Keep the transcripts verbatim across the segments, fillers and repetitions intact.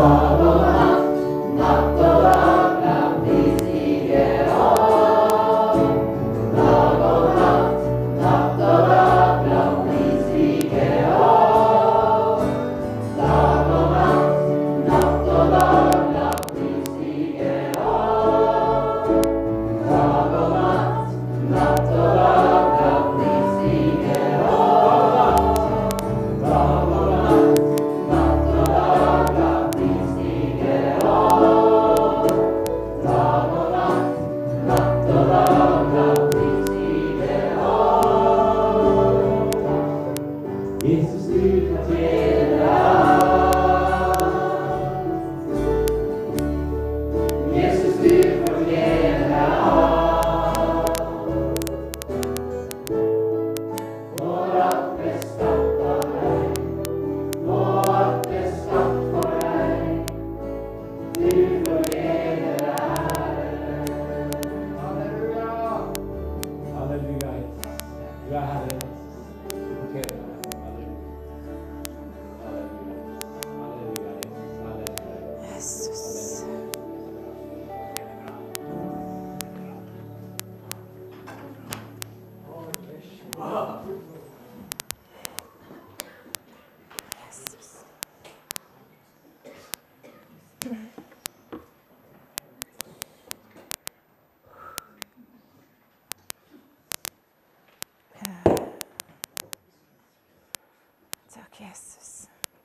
Takk, Jesus.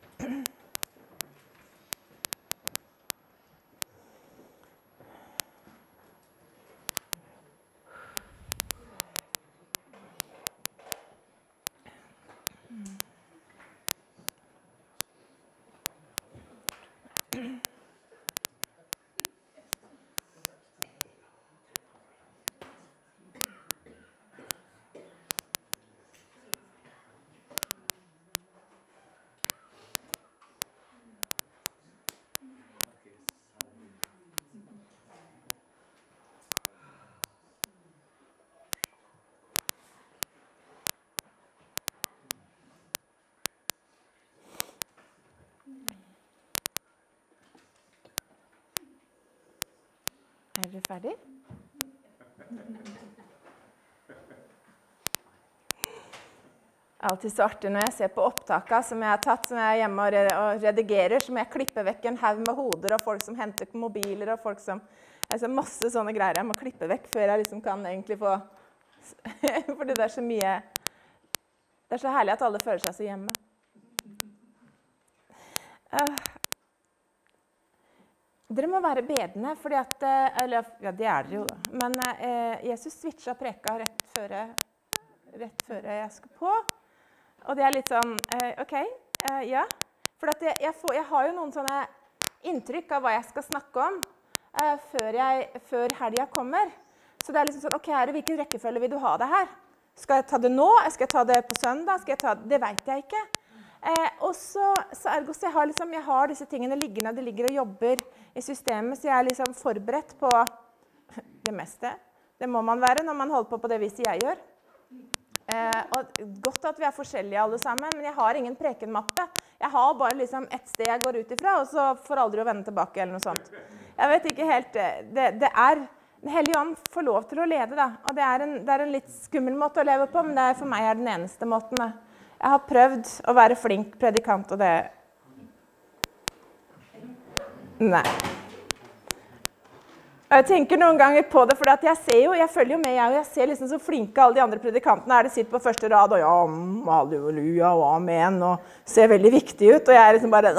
Er du ferdig? Alltid så artig når jeg ser på opptakene som jeg har tatt, som jeg er hjemme og redigerer, så må jeg klippe vekk en haug med hoder og folk som henter mobiler og folk som... Altså masse sånne greier jeg må klippe vekk før jeg liksom kan egentlig få... Fordi det er så mye... Det er så herlig at alle føler seg så hjemme. Uh, dere må være bedende, fordi at... Eller, ja, det er dere jo da. Men uh, Jesus switcha preka rett før, rett før jeg skal på. Og det er litt sånn, uh, ok, uh, ja. For at jeg, jeg, får, jeg har jo noen sånne inntrykk av hva jeg skal snakke om uh, før, jeg, før helga kommer. Så det er liksom sånn, ok, her, hvilken rekkefølge vil du ha det her? Skal jeg ta det nå? Skal jeg ta det på søndag? Skal jeg ta det? Det vet jeg ikke. Eh, og så, så ergo, så jeg har, liksom, jeg har disse tingene liggende, de ligger og jobber i systemet, så jeg er liksom forberedt på det meste. Det må man være når man holder på på det viset jeg gjør. Eh, og godt at vi er forskjellige alle sammen, men jeg har ingen prekenmappe. Jeg har bare liksom et sted jeg går ut ifra, og så får aldri å vende tilbake eller noe sånt. Jeg vet ikke helt, det, det er... Den Hellige Ånd får lov til å lede, da. Og det er, en, det er en litt skummel måte å leve på, men det er, for meg er den eneste måten. Da. Jeg har prøvd å være flink predikant, og det... Nei. Jeg tenker noen ganger på det, for jeg ser jo, jeg følger jo med, jeg, og jeg ser liksom så flinke alle de andre predikantene er. De sitter på første rad, og ja, halleluja, og amen, og ser veldig viktig ut, og jeg er liksom bare...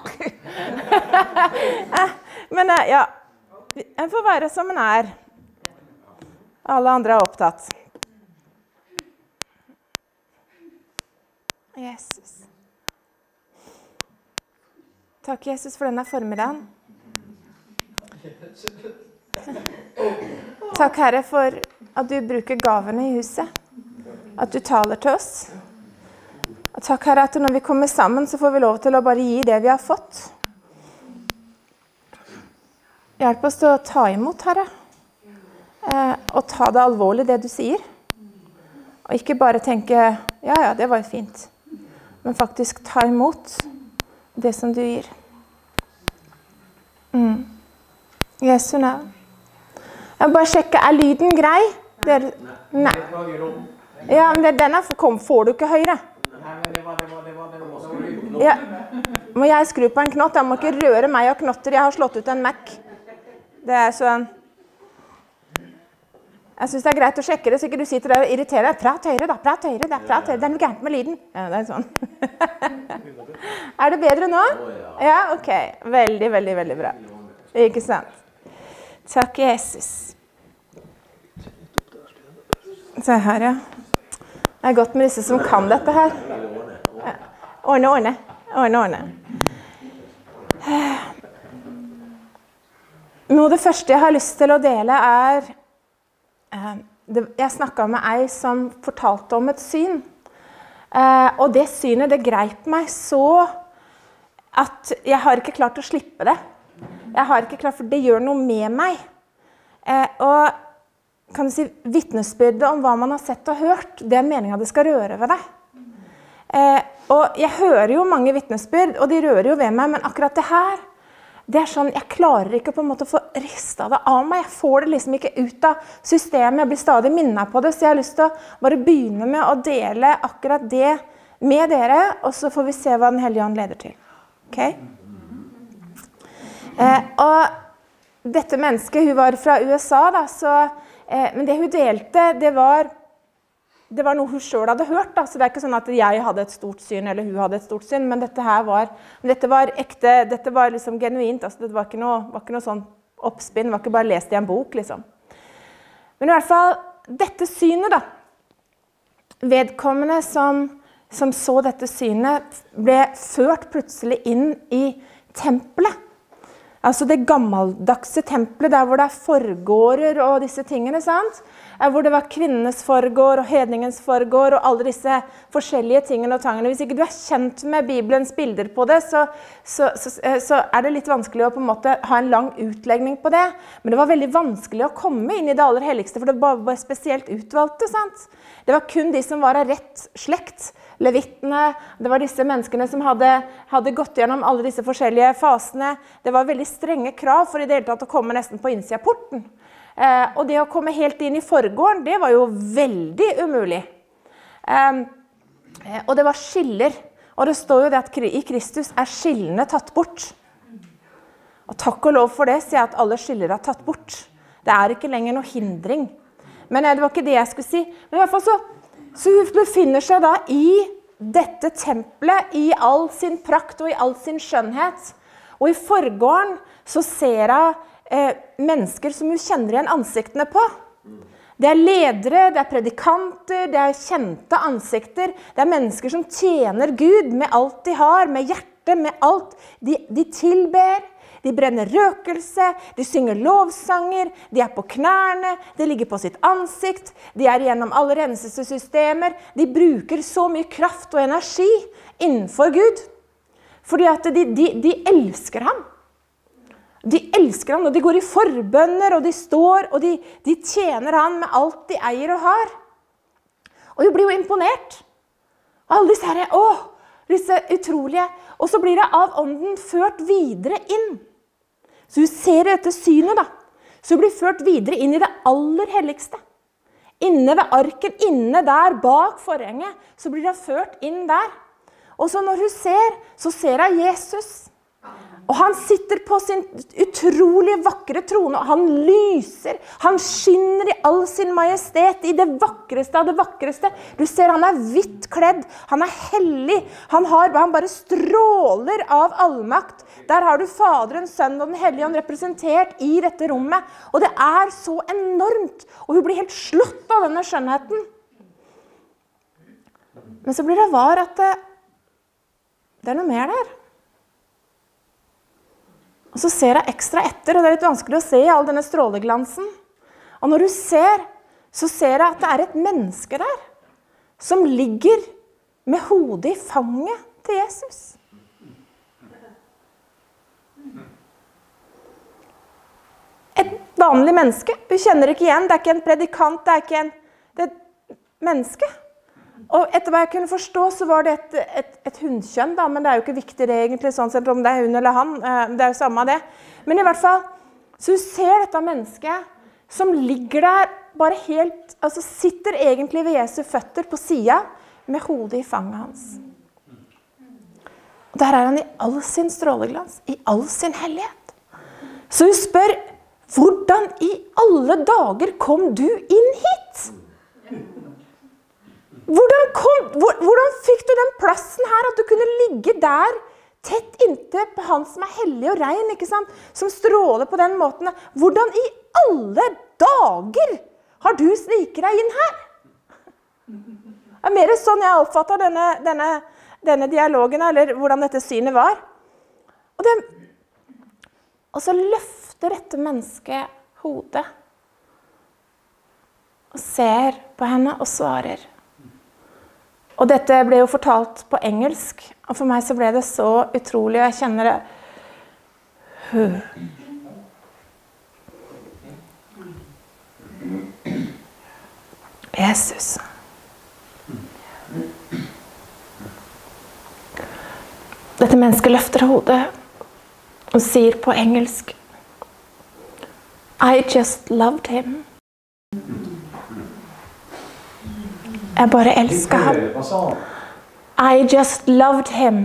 Men ja... En får være som en er. Alle andre er opptatt. Jesus. Takk, Jesus, for denne formiddagen. Takk, Herre, for at du bruker gavene i huset. At du taler til oss. Og takk, Herre, at når vi kommer sammen, så får vi lov til å bare gi det vi har fått. Hjelp oss til å ta imot, Herre, eh, og ta det alvorlig, det du sier. Og ikke bare tenke, ja, ja, det var jo fint. Men faktisk ta imot det som du gir. Jesu navn. Jeg må bare sjekke, er lyden grei? Der, nei. Ja, men det, denne kom, får du ikke høyre. Ja. Må jeg skru på en knott? Jeg må ikke røre meg av knotter. Jeg har slått ut en Mac. Det er sånn. Jeg synes det er greit å sjekke det, så ikke du sitter der og irriterer deg. Prat høyre da, prat høyre da, prat høyre. Det er noe gærent med lyden. Ja, det er sånn. Er det bedre nå? Ja, ok. Veldig, veldig, veldig bra. Ikke sant? Takk, Jesus. Se her, ja. Det er godt med disse som kan dette her. Ja. Ordne, ordne. Ordne, ordne. Noe av det første jeg har lyst til å dele er jeg snakket med ei som fortalte om et syn. Og det synet, det greip meg så at jeg har ikke klart å slippe det. Jeg har ikke klart, for det gjør noe med meg. Og kan du si, vittnesbyrdet om hva man har sett og hørt, det er meningen at det skal røre ved deg. Og jeg hører jo mange vittnesbyrd, og de rører jo ved meg, men akkurat det her, det er sånn, jeg klarer ikke på en måte å få ristet det av meg. Jeg får det liksom ikke ut av systemet. Jeg blir stadig minnet på det, så jeg har lyst til å bare begynne med å dele akkurat det med dere, og så får vi se hva Den Hellige Ånd leder til. Ok? Eh, og dette mennesket, hun var fra U S A da, så, eh, men det hun delte, det var, det var noe hun selv hadde hørt da, så det er ikke sånn at jeg hadde et stort syn, eller hun hadde et stort syn, men dette her var, dette var ekte, dette var liksom genuint, altså det var ikke noe, var ikke noe sånn oppspinn, det var ikke bare lest i en bok, liksom. Men i hvert fall, dette synet da, vedkommende som, som så dette synet, ble ført plutselig inn i tempelet. Altså det gammeldagse tempelet, der hvor det er forgårder og disse tingene, sant? Hvor det var kvinnenes forgård og hedningens forgård og alle disse forskjellige tingene og tangene. Hvis ikke du er kjent med Bibelens bilder på det, så, så, så, så er det litt vanskelig å på en måte ha en lang utlegning på det. Men det var veldig vanskelig å komme inn i det aller helligste, for det var bare spesielt utvalgte, sant? Det var kun de som var av rett slekt, levittene, det var disse menneskene som hadde, hadde gått gjennom alle disse forskjellige fasene. Det var veldig strenge krav for i det hele tatt å komme nesten på innsida av porten. Eh, og det å komme helt inn i forgården, det var jo veldig umulig. Eh, og det var skiller. Og det står jo det at i Kristus er skillene tatt bort. Og takk og lov for det, sier jeg at alle skiller er tatt bort. Det er ikke lenger noe hindring. Men eh, det var ikke det jeg skulle si. Men i hvert fall så, så hun befinner seg da i dette tempelet, i all sin prakt og i all sin skjønnhet. Og i forgården så ser jeg eh, mennesker som hun kjenner igjen ansiktene på. Det er ledere, det er predikanter, det er kjente ansikter. Det er mennesker som tjener Gud med alt de har, med hjerte, med alt. De, de tilber, de brenner røkelse, de synger lovsanger, de er på knærne, de ligger på sitt ansikt, de er gjennom alle renselsesystemer. De bruker så mye kraft og energi innenfor Gud, fordi at de, de, de elsker ham. De elsker ham, og de går i forbønner, og de står, og de, de tjener ham med alt de eier og har. Og hun blir jo imponert. Alle disse her, åh, disse utrolige. Og så blir det av ånden ført videre inn. Så hun ser dette synet da. Så hun blir ført videre inn i det aller helligste. Inne ved arken, inne der bak forhenget, så blir det ført inn der. Og så når hun ser, så ser hun Jesus. Og han sitter på sin utrolig vakre trone, og han lyser, han skinner i all sin majestet, i det vakreste av det vakreste. Du ser, han er hvitt kledd, han er hellig, han, har, han bare stråler av allmakt. Der har du Faderen, Sønnen og Den Hellige Ånd representert i dette rommet. Og det er så enormt, og hun blir helt slått av denne skjønnheten. Men så blir det var at det, det er noe mer der. Og så ser jeg ekstra etter, og det er litt vanskelig å se i all denne stråleglansen. Og når du ser, så ser jeg at det er et menneske der, som ligger med hodet i fanget til Jesus. Et vanlig menneske. Du kjenner ikke igjen, det er ikke en predikant, det er ikke en, det er et menneske. Og etter hva jeg kunne forstå, så var det et, et, et hundkjønn da, men det er jo ikke viktig det egentlig, sånn sett om det er hun eller han, det er jo samme det. Men i hvert fall, Så du ser dette mennesket som ligger der, bare helt, altså sitter egentlig ved Jesu føtter på siden, med hodet i fanget hans. Og der er han i all sin stråleglans, i all sin hellighet. Så du spør, hvordan i alle dager kom du inn hit? Hvordan, kom, hvordan fikk du den plassen her, at du kunne ligge der, tett inntil på han som er hellig og rein, ikke sant? Som stråler på den måten. Hvordan i alle dager har du sniket deg inn her? Det er mer sånn jeg oppfatter denne, denne, denne dialogen, eller hvordan dette synet var. Og, det, og så løfter dette mennesket hodet og ser på henne og svarer. Og dette ble jo fortalt på engelsk, og for meg så ble det så utrolig, og jeg kjenner det. Jesus. Dette mennesket løfter hodet og sier på engelsk, I just loved him. Jeg bare elsket ham. I just loved him.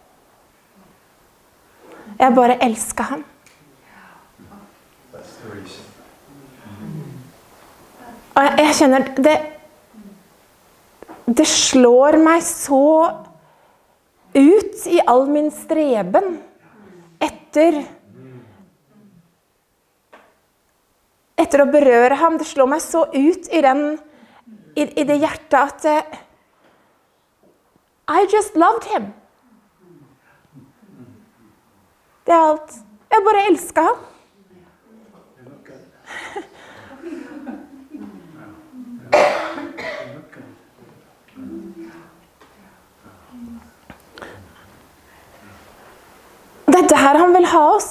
Jeg bare elsket ham. Og jeg, jeg kjenner det, det slår meg så ut i all min streben etter, etter å berøre ham. Det slår meg så ut i den I, i det hjertet at uh, I just loved him. Det er alt. Jeg bare elsker ham. Det er der han vil ha oss.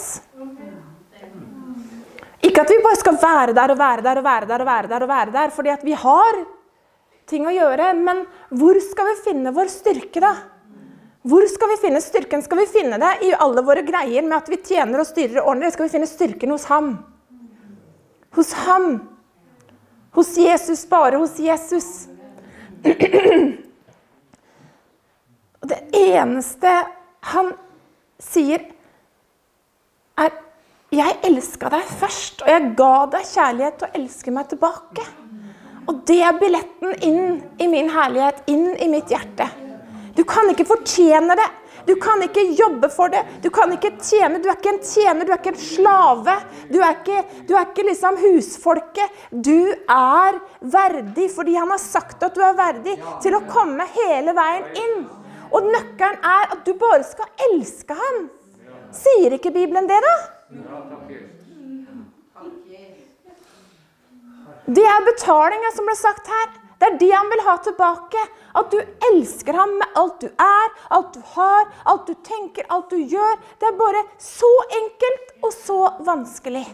Ikke at vi bare skal være der og være der og være der og være der og være der, fordi at vi har ting å gjøre, men hvor skal vi finne vår styrke da? Hvor skal vi finne styrken? Skal vi finne det i alle våre greier med at vi tjener og styrer og ordner? Skal vi finne styrken hos ham? Hos ham. Hos Jesus, bare hos Jesus. Og det eneste han sier er, jeg elsket deg først, og jeg ga deg kjærlighet til å elske meg tilbake. Og det er billetten inn i min herlighet, inn i mitt hjerte. Du kan ikke fortjene det. Du kan ikke jobbe for det. Du kan ikke tjene. Du er ikke en tjener, du er ikke en slave. Du er ikke, du er ikke liksom husfolket. Du er verdig, fordi han har sagt at du er verdig til å komme hele veien inn. Og nøkkelen er at du bare skal elske ham. Sier ikke Bibelen det da? Det er betalingen som ble sagt her. Det er det han vil ha tilbake. At du elsker ham med alt du er, alt du har, alt du tenker, alt du gjør. Det er bare så enkelt og så vanskelig.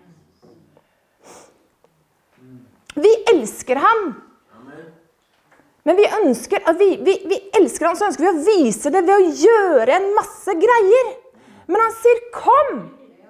Vi elsker ham. Men vi ønsker at vi, vi, vi elsker ham, så ønsker vi å vise det ved å gjøre en masse greier. Men han sier, kom!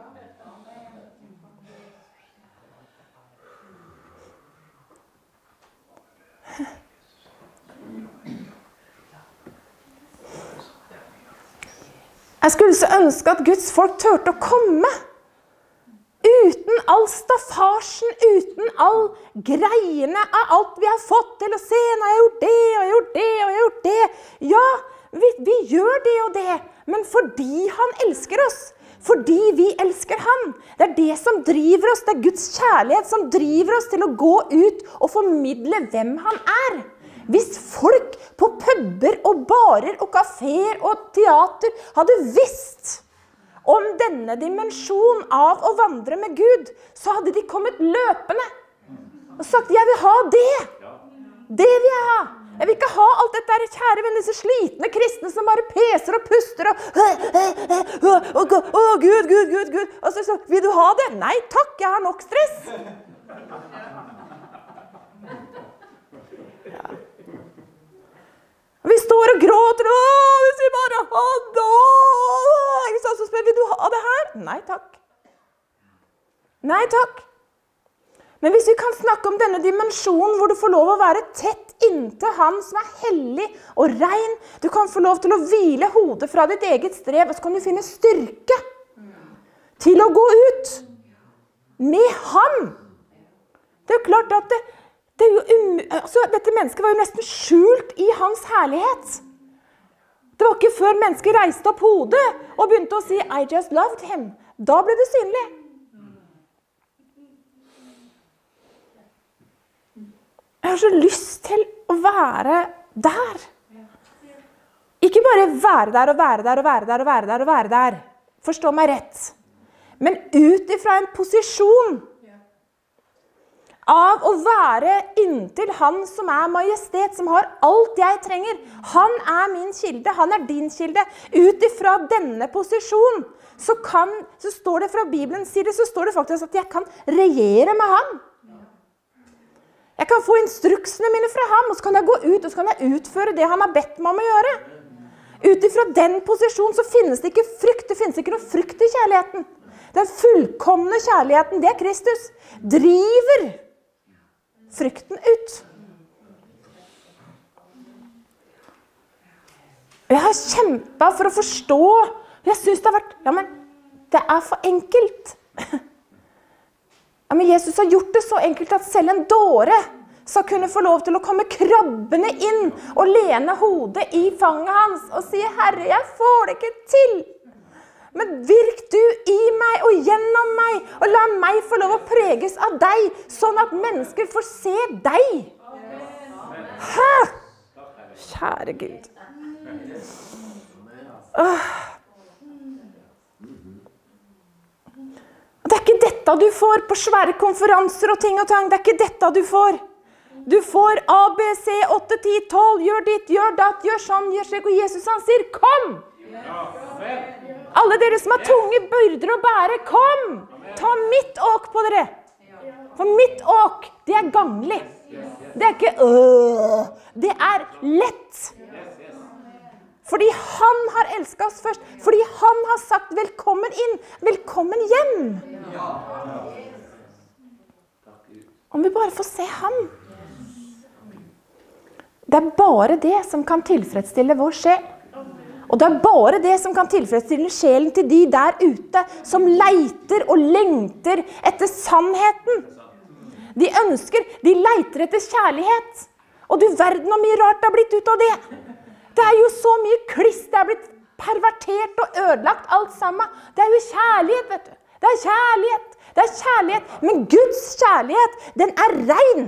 Jeg skulle så ønske at Guds folk tørte å komme. Uten all staffasjen, uten all greiene av alt vi har fått til å se. Nå har jeg gjort det, og jeg har gjort det, og jeg har gjort det. Ja, vi, vi gjør det og det. Men fordi han elsker oss. Fordi vi elsker han. Det er det som driver oss. Det er Guds kjærlighet som driver oss til å gå ut og formidle hvem han er. Hvis folk på puber og barer og kaféer og teater hadde visst om denne dimensjonen av å vandre med Gud, så hadde de kommet løpende og sagt, jeg vil ha det. Det vil jeg ha. Jeg vil ikke ha alt dette her, kjære venner, disse slitne kristne som bare peser og puster og å, Gud, Gud, Gud, Gud. Og så, så, vil du ha det? Nei, takk, jeg har nok stress. Ja. Vi står og gråter, åh, hvis vi bare hadde, åh, så spør vi, vil du ha det her? Nei, takk. Nei takk. Men hvis vi kan snakke om denne dimensjonen hvor du får lov å være tett inntil han som er hellig og ren, du kan få lov til å hvile hodet fra ditt eget strev, og så kan du finne styrke til å gå ut med ham. Det er jo klart at det, det er jo um, altså, dette mennesket var jo nesten skjult i hans herlighet. Det var ikke før mennesket reiste opp hodet og begynte å si I just loved him. Da ble det synlig. Jeg har så lyst til å være der. Ikke bare være der og være der og være der og være der og være der. Forstå meg rett. Men ut ifra en posisjon av å være inntil han som er majestet, som har alt jeg trenger. Han er min kilde, han er din kilde. Ut ifra denne posisjonen, så, kan, så står det fra Bibelens side, så står det faktisk at jeg kan regjere med ham. Jeg kan få instruksene mine fra ham, og så kan jeg gå ut, og så kan jeg utføre det han har bedt meg om å gjøre. Ut ifra den posisjonen så finnes det ikke frykt, det finnes ikke noe frykt i kjærligheten. Den fullkomne kjærligheten, det er Kristus, driver frykten ut. Jeg har kjempet for å forstå, jeg synes det har vært, ja, men det er for enkelt. Ja, men Jesus har gjort det så enkelt at selv en dåre skal kunne få lov til å komme krabbene inn og lene hodet i fanget hans og si, Herre, jeg får det ikke til. Men virk du i meg og gjennom meg, og la meg få lov å preges av deg, sånn at mennesker får se deg. Hæ? Kjære Gud. Åh. Det er ikke dette du får på svære konferanser og ting og tang. Det er ikke dette du får. Du får A, B, C, åtte, ti, tolv, gjør ditt, gjør datt, gjør sånn, gjør slik. Og Jesus han sier, kom! Alle dere som har tunge byrder å bære, kom! Ta mitt åk på dere. For mitt åk, det er ganglig. Det er ikke øh, det er lett. Fordi han har elsket oss først. Fordi han har sagt velkommen inn, velkommen hjem. Om vi bare får se ham. Det er bare det som kan tilfredsstille vår sjel. Og det er bare det som kan tilfredsstille sjelen til de der ute som leiter og lengter etter sannheten. De ønsker, de leiter etter kjærlighet. Og du verden hvor mye rart det har blitt ut av det. Det er jo så mye kliss, det er blitt pervertert og ødelagt alt sammen. Det er jo kjærlighet, vet du. Det er kjærlighet, det er kjærlighet. Men Guds kjærlighet, den er ren.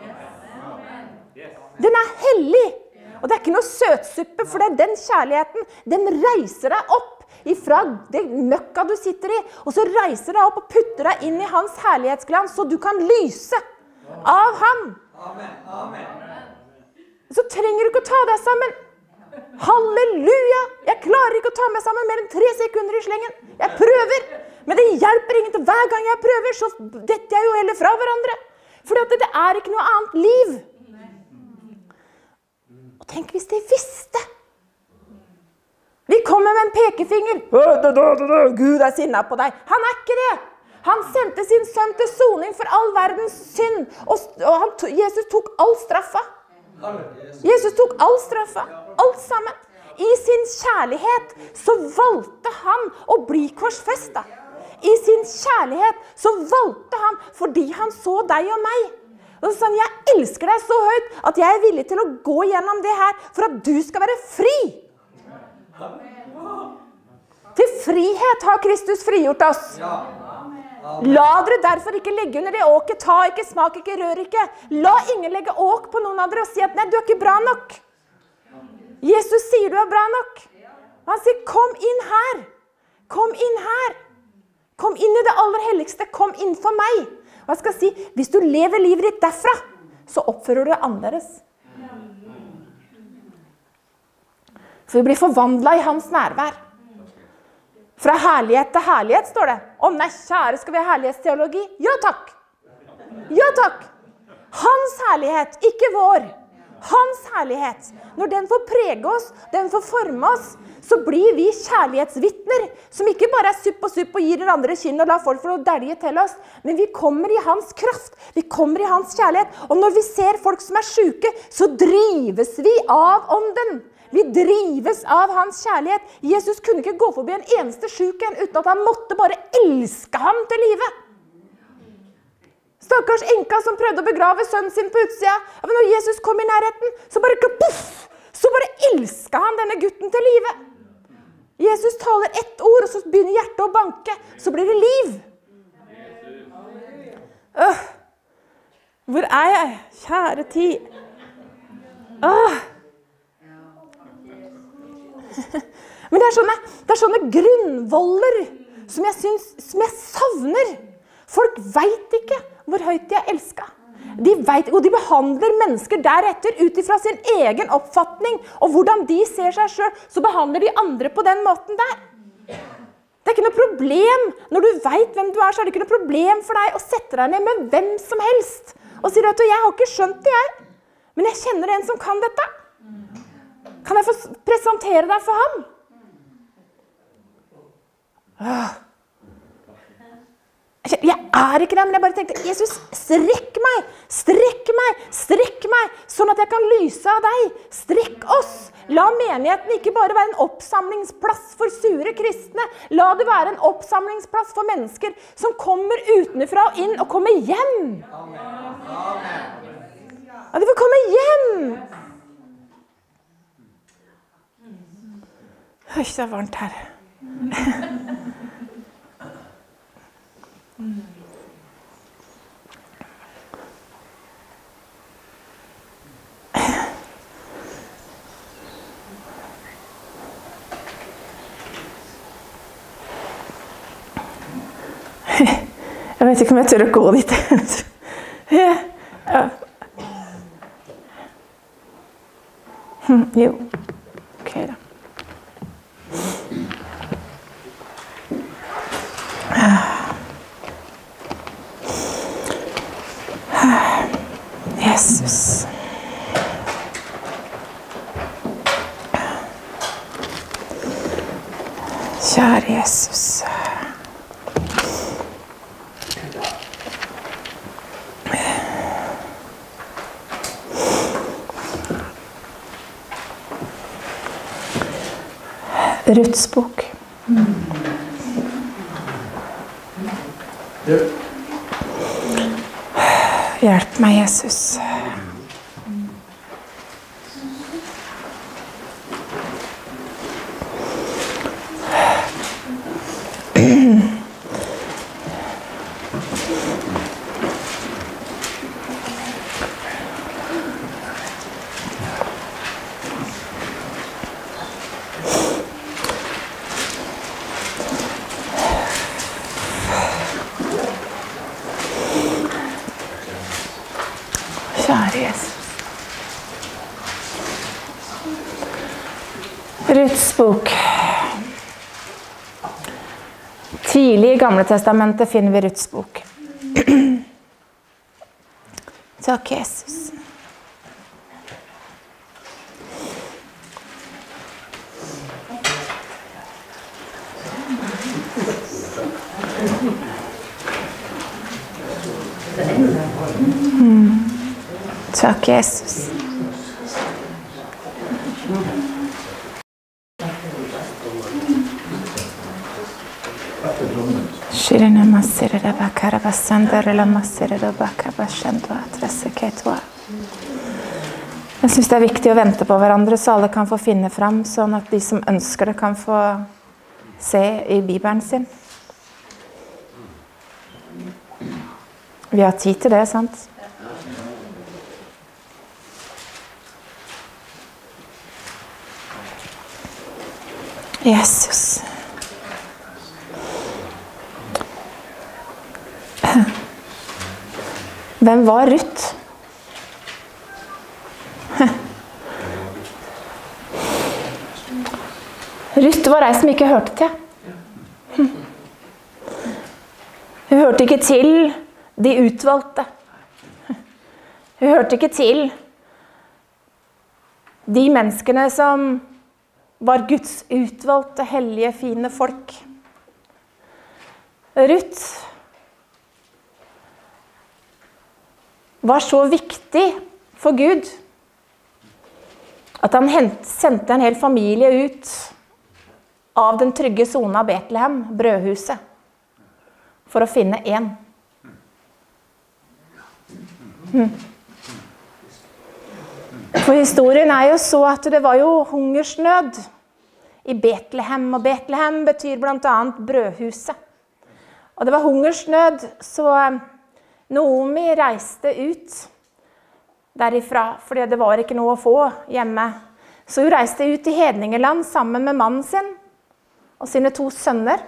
Den er hellig. Og det er ikke noe søtsuppe, for det er den kjærligheten, den reiser deg opp ifra det møkka du sitter i, og så reiser deg opp og putter deg inn i hans herlighetsglans, så du kan lyse av ham. Amen, amen. Så trenger du ikke å ta deg sammen. Halleluja! Jeg klarer ikke å ta meg sammen mer enn tre sekunder i slengen. Jeg prøver, men det hjelper ingenting. Hver gang jeg prøver, så detter jeg jo heller fra hverandre. For det er ikke noe annet liv. Og tenk hvis de visste. Vi kommer med en pekefinger. Gud er sinnet på deg. Han er ikke det. Han sendte sin sønn til soning for all verdens synd. Og, og han, Jesus tok all straffa. Jesus tok all straffa, alt sammen. I sin kjærlighet så valgte han å bli korsfestet. I sin kjærlighet så valgte han fordi han så deg og meg. Og så sa han, jeg elsker deg så høyt at jeg er villig til å gå gjennom det her for at du skal være fri. Til frihet har Kristus frigjort oss. La dere derfor ikke legge under det åket, ta ikke, smak ikke, rør ikke. La ingen legge åk på noen av dere og si at nei, du er ikke bra nok. Jesus sier du er bra nok. Han sier, kom inn her. Kom inn her. Kom inn i det aller helligste. Kom inn for meg. Og jeg skal si, hvis du lever livet ditt derfra, så oppfører du det annerledes. For vi blir forvandlet i hans nærvær. Fra herlighet til herlighet, står det. Om nei, kjære, skal vi ha herlighetsteologi? Ja, takk. Ja, takk. Hans herlighet, ikke vår. Hans herlighet, når den får prege oss, den får forme oss, så blir vi kjærlighetsvittner, som ikke bare er supp og supp og gir den andre kinn og lar folk få dælje til oss, men vi kommer i hans kraft, vi kommer i hans kjærlighet, og når vi ser folk som er syke, så drives vi av ånden. Vi drives av hans kjærlighet. Jesus kunne ikke gå forbi en eneste syk en uten at han måtte bare elske ham til livet. Stakkars enka som prøvde å begrave sønnen sin på utsida. Men når Jesus kom i nærheten, så bare kapuff, så bare elsket han denne gutten til livet. Jesus taler ett ord, og så begynner hjertet å banke. Så blir det liv. Øh, hvor er jeg? Kjære tid. Øh. Men det er sånne, det er sånne grunnvoller som jeg, synes, som jeg savner. Folk vet ikke hvor høyt de er elsket. De vet, og de behandler mennesker deretter ut ifra sin egen oppfatning, og hvordan de ser seg selv, så behandler de andre på den måten der. Det er ikke noe problem, når du vet hvem du er, så er det ikke noe problem for deg å sette deg ned med hvem som helst, og sier at jeg har ikke skjønt det jeg, men jeg kjenner en som kan dette. Kan jeg få presentere deg for ham? Åh. Jeg er ikke der, men jeg bare tenkte, Jesus, strekk meg, strekk meg, strekk meg, sånn at jeg kan lyse av deg. Strekk oss. La menigheten ikke bare være en oppsamlingsplass for sure kristne. La det være en oppsamlingsplass for mennesker som kommer utenfra og inn og kommer hjem. Ja, de får komme hjem. Oi, det er varmt her. Jeg vet ikke om jeg tør å gå dit. Ja. Jo, ok da. Jesus. Kjære Jesus. Ruths bok. Hjelp meg, Jesus. Ruths bok. Tidlig i Gamle Testamentet finner vi Ruths bok. Takk, Jesus. Mm. Takk, Jesus. Shirina masirada bakara basandara la masirada bakara bashandwa traseketwa. Jeg synes det er viktig å vente på hverandre, så alle kan få finne frem, sånn at de som ønsker det kan få se i Bibelen sin. Vi har tid til det, sant? Jesus. Hvem var Ruth? Ruth var ei som ikke hørte til. Hun hørte ikke til de utvalgte. Hun hørte ikke til de menneskene som var Guds utvalgte, hellige, fine folk. Ruth var så viktig for Gud at han sendte en hel familie ut av den trygge zonen av Betlehem, brødhuset, for å finne en. Hmm. For historien er jo så at det var jo hungersnød i Betlehem, og Betlehem betyr blant annet brødhuset. Og det var hungersnød, så Naomi reiste ut derifra, fordi det var ikke noe å få hjemme. Så hun reiste ut i hedningeland sammen med mannen sin og sine to sønner.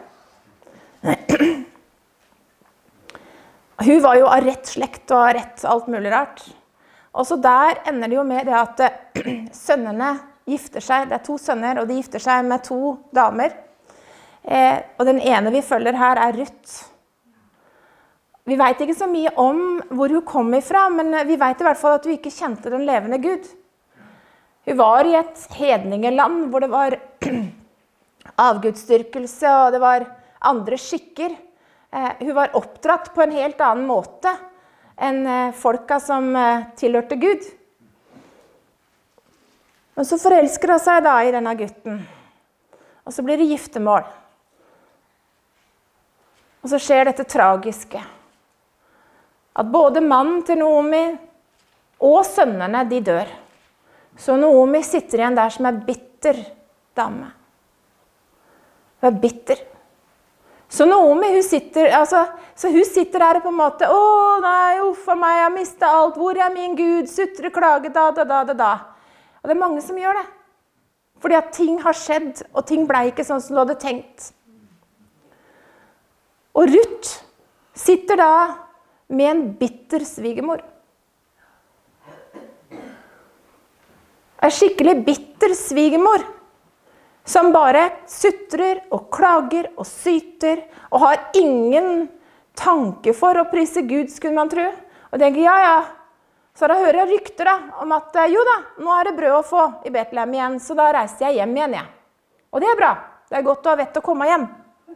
Hun var jo av rett slekt og av rett alt mulig rart. Og så der ender det jo med det at sønnene gifter seg. Det er to sønner, og de gifter seg med to damer. Eh, og den ene vi følger her er Ruth. Vi vet ikke så mye om hvor hun kom ifra, men vi vet i hvert fall at hun ikke kjente den levende Gud. Hun var i et hedningeland hvor det var avgudsdyrkelse, og det var andre skikker. Eh, hun var oppdratt på en helt annen måte enn eh, folka som eh, tilhørte Gud. Men så forelsker hun seg da i denne gutten, og så blir det giftermål. Og så skjer dette tragiske. At både mannen til Naomi og sønnene, de dør. Så Naomi sitter igjen der som er bitter dame. Hun er bitter. Så Naomi, hun sitter, altså, så hun sitter der og på en måte, å nei, uff a meg, jeg har mistet alt, hvor er min Gud, sutter, klager, da, da, da, da, da. Og det er mange som gjør det. Fordi at ting har skjedd, og ting ble ikke sånn som du hadde tenkt. Og Ruth sitter da med en bitter svigermor. En skikkelig bitter svigermor, som bare sutrer og klager og syter, og har ingen tanke for å prise Gud, skulle man tro. Og tenker, ja, ja. Så da hører jeg rykter da, om at, jo da, nå er det brød å få i Betlehem igjen, så da reiste jeg hjem igjen, ja. Og det er bra. Det er godt å ha vett å komme hjem.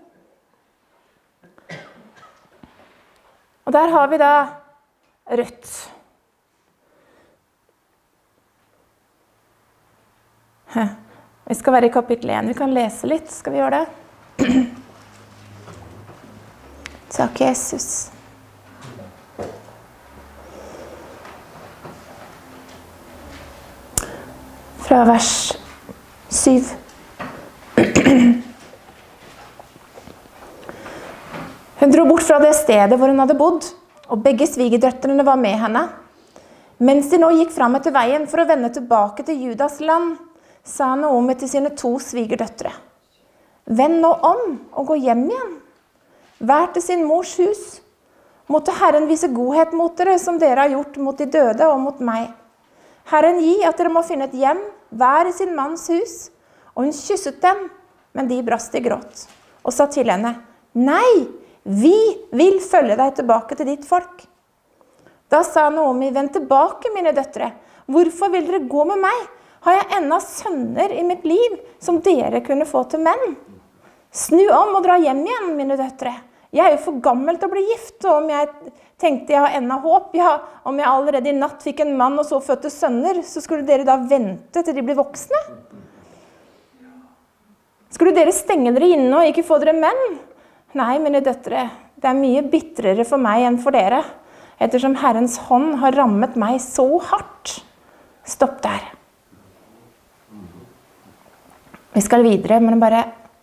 Og der har vi da Ruth. Vi skal være i kapittel én. Vi kan lese litt. Skal vi gjøre det? Takk, Jesus. Fra vers syv. Hun dro bort fra det stedet hvor hun hadde bodd, og begge svigerdøtrene var med henne. Mens de nå gikk frem etter veien for å vende tilbake til Judas land, sa Naomi til sine to svigerdøtre: «Vend nå om og gå hjem igjen. Vær til sin mors hus. Måtte Herren vise godhet mot dere, som dere har gjort mot de døde og mot meg. Herren gi at dere må finne et hjem, hver i sin manns hus.» Og hun kysset dem, men de brast i gråt, og sa til henne: «Nei, vi vil følge deg tilbake til ditt folk.» Da sa Naomi: «Vend tilbake, mine døtre. Hvorfor vil dere gå med meg? Har jeg enda sønner i mitt liv som dere kunne få til menn? Snu om og dra hjem igjen, mine døtre. Jeg er jo for gammel til å bli gift, og om jeg tenkte jeg har enda håp, ja, om jeg allerede i natt fikk en mann og så fødte sønner, så skulle dere da vente til de blir voksne? Skulle dere stenge dere inne og ikke få dere menn? Nei, mine døtre, det er mye bitrere for meg enn for dere, ettersom Herrens hånd har rammet meg så hardt. Stopp der. Vi skal videre, men bare...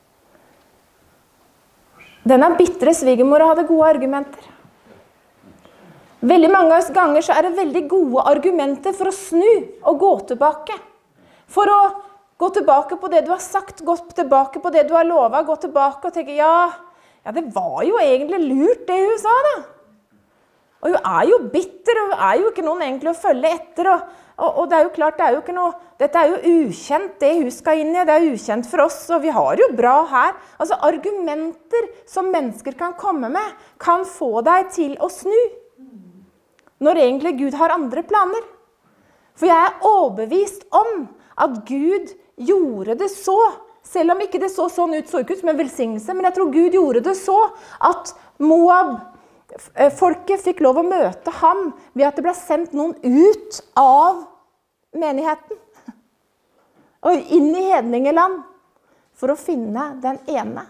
Denne bitre svigermora hadde gode argumenter. Veldig mange ganger så er det veldig gode argumenter for å snu og gå tilbake. For å gå tilbake på det du har sagt, gå tilbake på det du har lovet, gå tilbake og tenke, ja, ja, det var jo egentlig lurt det hun sa da. Og hun er jo bitter, og hun er jo ikke noen egentlig å følge etter, og, og, og det er jo klart, det er jo ikke noe, dette er jo ukjent det hun skal inn i, det er ukjent for oss, og vi har jo bra her. Altså argumenter som mennesker kan komme med, kan få deg til å snu, når egentlig Gud har andre planer. For jeg er overbevist om at Gud gjorde det så, selv om ikke det så sånn ut, så ikke ut som en velsignelse, men jeg tror Gud gjorde det så, at Moab, folket fikk lov å møte ham ved at det ble sendt noen ut av menigheten, og inn i hedningeland, for å finne den ene.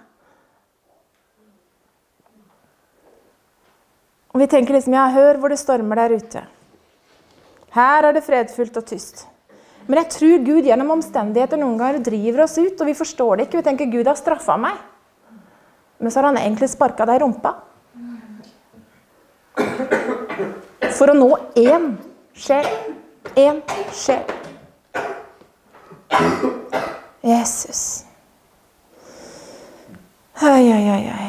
Og vi tenker liksom, ja, hør hvor det stormer der ute. Her er det fredfullt og tyst. Men jeg tror Gud gjennom omstendigheter noen ganger driver oss ut, og vi forstår det ikke. Vi tenker, Gud har straffet meg. Men så har han egentlig sparket deg i rumpa. For å nå én sjel. Én sjel. Jesus. Oi, oi, oi, oi.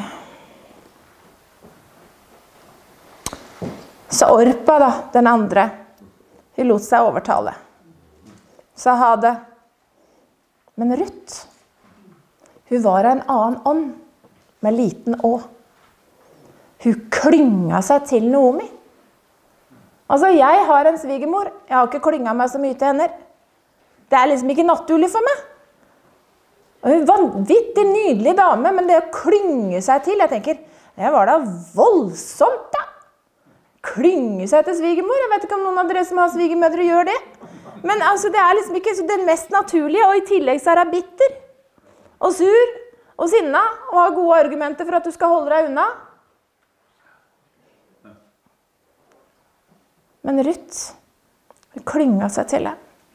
Så Orpa da, den andre, hun lot seg overtale. Sa ha det. Men Ruth, hun var en annen ånd, med liten å. Hun klynget seg til Naomi. Altså, jeg har en svigermor. Jeg har ikke klynget meg så mye til henne. Det er liksom ikke naturlig for meg. Og hun var en vanvittig nydelig dame, men det å klynge seg til, jeg tenker, det var da voldsomt da. Klynge seg til svigermor. Jeg vet ikke om noen av dere som har svigermødre gjør det. Men altså, det er liksom ikke det mest naturlige, og i tillegg så er hun bitter, og sur, og sinna, og har gode argumenter for at du skal holde deg unna. Men Ruth, hun klynget seg til det.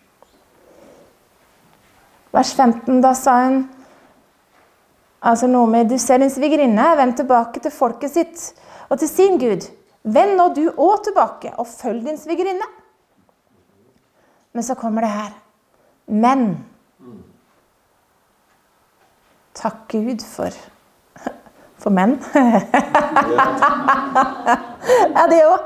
Vers femten, da sa hun, altså Naomi, du ser din svigerinne, vend tilbake til folket sitt, og til sin Gud. Vend nå du også tilbake, og følg din svigerinne. Men så kommer det her. Men, takk Gud for, for menn. Ja, det også.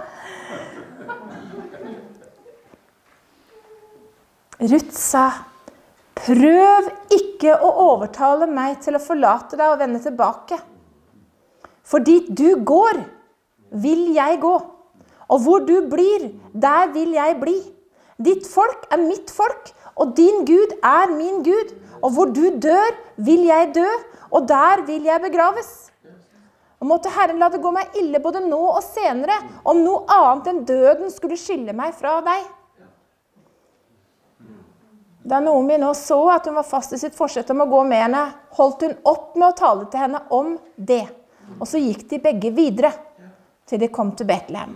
Ruth sa, prøv ikke å overtale meg til å forlate deg og vende tilbake. For dit du går, vil jeg gå. Og hvor du blir, der vil jeg bli. Ditt folk er mitt folk, og din Gud er min Gud. Og hvor du dør, vil jeg dø, og der vil jeg begraves. Og måtte Herren la det gå meg ille både nå og senere, om noe annet enn døden skulle skille meg fra deg. Da Naomi nå så at hun var fast i sitt forsett om å gå med henne, holdt hun opp med å tale til henne om det. Og så gikk de begge videre, til de kom til Betlehem.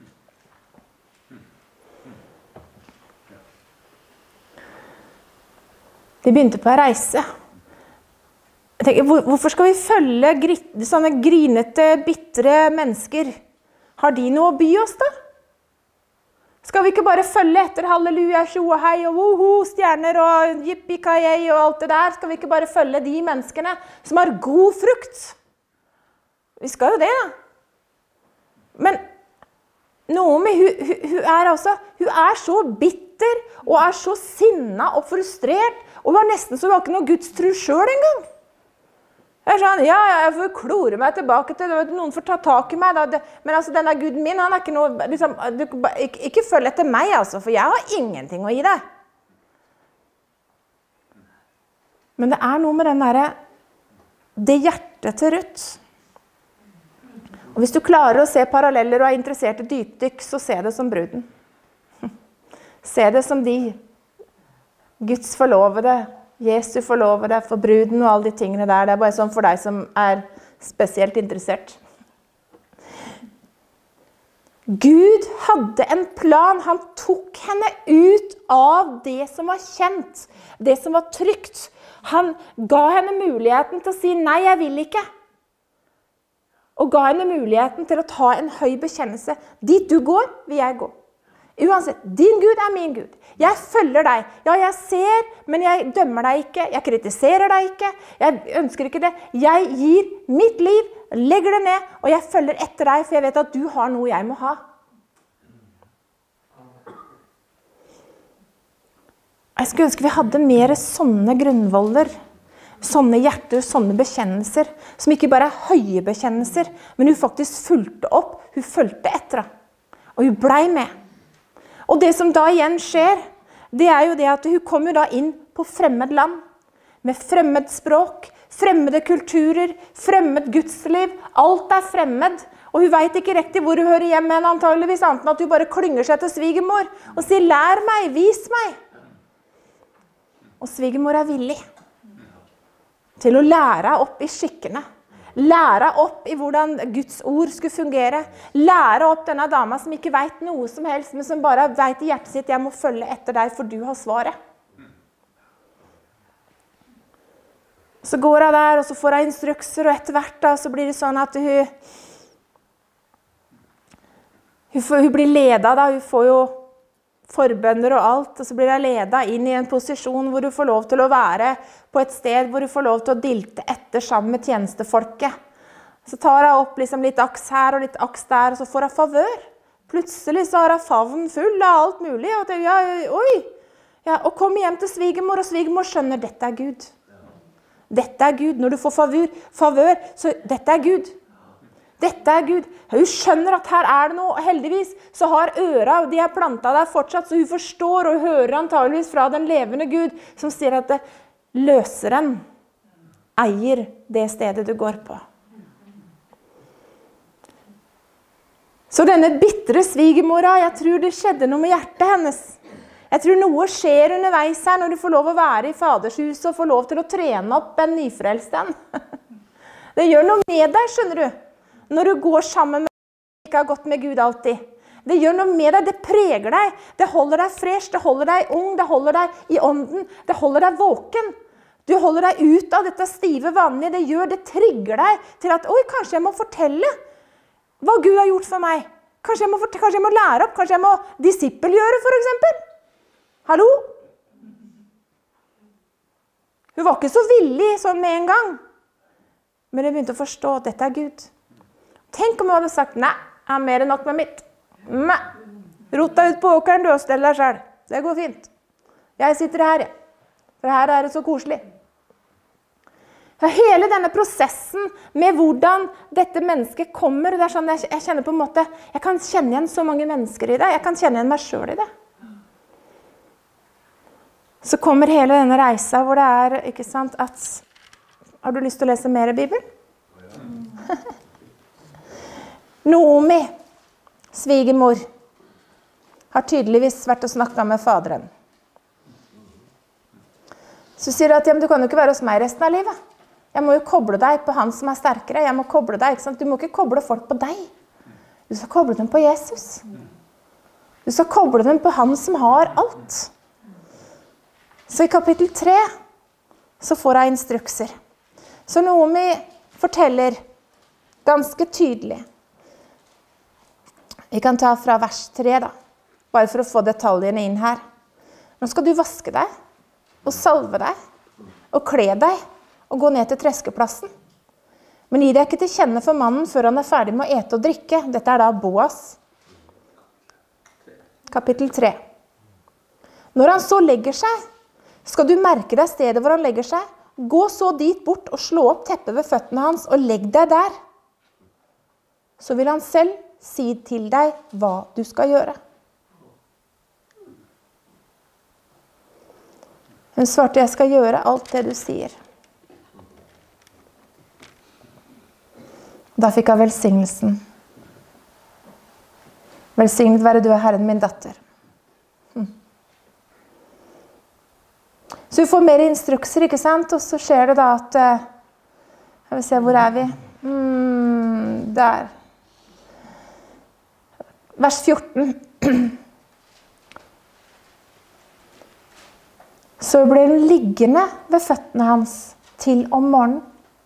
De begynte på å reise. Jeg tenker, hvor, hvorfor skal vi følge gri, sånne grinete, bittre mennesker? Har de noe å by oss da? Skal vi ikke bare følge etter halleluja, sjo og hei og woho, stjerner og yippie-kajei og alt det der? Skal vi ikke bare følge de menneskene som har god frukt? Vi skal jo det da. Men Naomi, hun, hun, hun, er altså, hun er så bitter og er så sinna og frustrert, og hun var nesten så hun var ikke noe Guds tro selv en gang. Jeg er sånn, ja, jeg får klore meg tilbake til det, noen får ta tak i meg da, det, men altså denne Guden min, han er ikke noe, liksom, du, ikke, ikke følg etter meg altså, for jeg har ingenting å gi deg. Men det er noe med den der, det hjertet til Ruth. Og hvis du klarer å se paralleller og er interessert i dypdykk, så se det som bruden. Se det som de, Guds forlovede, Jesu forlovede, for bruden og alle de tingene der. Det er bare sånn for deg som er spesielt interessert. Gud hadde en plan. Han tok henne ut av det som var kjent, det som var trygt. Han ga henne muligheten til å si, nei, jeg vil ikke. Og ga henne muligheten til å ta en høy bekjennelse. Dit du går, vil jeg gå. Uansett, din Gud er min Gud. Jeg følger deg. Ja, jeg ser, men jeg dømmer deg ikke. Jeg kritiserer deg ikke. Jeg ønsker ikke det. Jeg gir mitt liv, legger det ned, og jeg følger etter deg, for jeg vet at du har noe jeg må ha. Jeg skulle ønske vi hadde mer sånne grunnvoller, sånne hjerter, sånne bekjennelser, som ikke bare er høye bekjennelser, men hun faktisk fulgte opp, hun fulgte etter. Og hun ble med. Og det som da igjen skjer, det er jo det at hun kommer da inn på fremmed land, med fremmed språk, fremmede kulturer, fremmed gudsliv, alt er fremmed, og hun vet ikke riktig hvor hun hører hjemme, men antageligvis annet enn at hun bare klynger seg til svigermor, og sier, lær meg, vis meg. Og svigermor er villig til å lære opp i skikkene, lære opp i hvordan Guds ord skulle fungere, lære opp denne dama som ikke vet noe som helst, men som bare vet i hjertet sitt, jeg må følge etter deg, for du har svaret. Så går hun der, og så får hun instrukser, og etter hvert da, så blir det sånn at hun, hun, får, hun blir ledet da, hun får jo forbønner og alt, og så blir hun ledet inn i en posisjon hvor hun får lov til å være på et sted hvor hun får lov til å dilte etter sammen med tjenestefolket. Så tar hun opp liksom litt aks her og litt aks der, og så får hun favør. Plutselig så har hun favnen full av alt mulig, og det, ja, oi, ja, og kommer hjem til svigermor, og svigermor skjønner, dette er Gud. Dette er Gud. Når du får favør, favør, så dette er Gud. Dette er Gud. Hun skjønner at her er det noe, og heldigvis så har øra, og de er plantet der fortsatt, så hun forstår og hører antageligvis fra den levende Gud, som sier at det, løseren eier det stedet du går på. Så denne bittre svigermora, jeg tror det skjedde noe med hjertet hennes. Jeg tror noe skjer underveis her når du får lov å være i fadershuset og får lov til å trene opp en nyfrelsten. Det gjør noe med deg, skjønner du. Når du går sammen med deg som ikke har gått med Gud alltid. Det gjør noe med deg, det preger deg. Det holder deg fresh, det holder deg ung, det holder deg i ånden, det holder deg våken. Du holder deg ut av dette stive vannet, det gjør, det trigger deg til at, oi, kanskje jeg må fortelle hva Gud har gjort for meg. Kanskje jeg må, fortelle, kanskje jeg må lære opp, kanskje jeg må disippelgjøre for eksempel. Hallo? Hun var ikke så villig sånn med en gang. Men jeg begynte å forstå at dette er Gud. Tenk om hun hadde sagt, nei, jeg har mer enn nok med mitt. Nei, rot deg ut på åkeren, du og stell deg selv. Det går fint. Jeg sitter her, ja. For her er det så koselig. Hele denne prosessen med hvordan dette mennesket kommer, det er sånn, jeg kjenner på en måte, jeg kan kjenne igjen så mange mennesker i det, jeg kan kjenne igjen meg selv i det. Så kommer hele denne reisa hvor det er, ikke sant, at, har du lyst til å lese mer i Bibelen? Naomi, svigermor, har tydeligvis vært og snakket med faderen. Så sier du at, ja, men du kan jo ikke være hos meg resten av livet. Jeg må jo koble deg på han som er sterkere. Jeg må koble deg, ikke sant? Du må ikke koble folk på deg. Du skal koble dem på Jesus. Du skal koble dem på han som har alt. Så i kapittel tre så får jeg instrukser. Så Naomi forteller ganske tydelig. Vi kan ta fra vers tre da, bare for å få detaljene inn her. Nå skal du vaske deg, og salve deg, og kle deg, og gå ned til treskeplassen. Men gi deg ikke til kjenne for mannen før han er ferdig med å ete og drikke. Dette er da Boas. Kapittel tre. Når han så legger seg, skal du merke deg stedet hvor han legger seg. Gå så dit bort og slå opp teppet ved føttene hans og legg deg der. Så vil han selv si til deg hva du skal gjøre. Hun svarte, jeg skal gjøre alt det du sier. Da fikk jeg velsignelsen. Velsignet være du, Herren min datter. Så vi får mer instrukser, ikke sant? Og så skjer det da at, jeg vil se, hvor er vi? Hmm, der. Vers fjorten. Så ble den liggende ved føttene hans til om morgenen.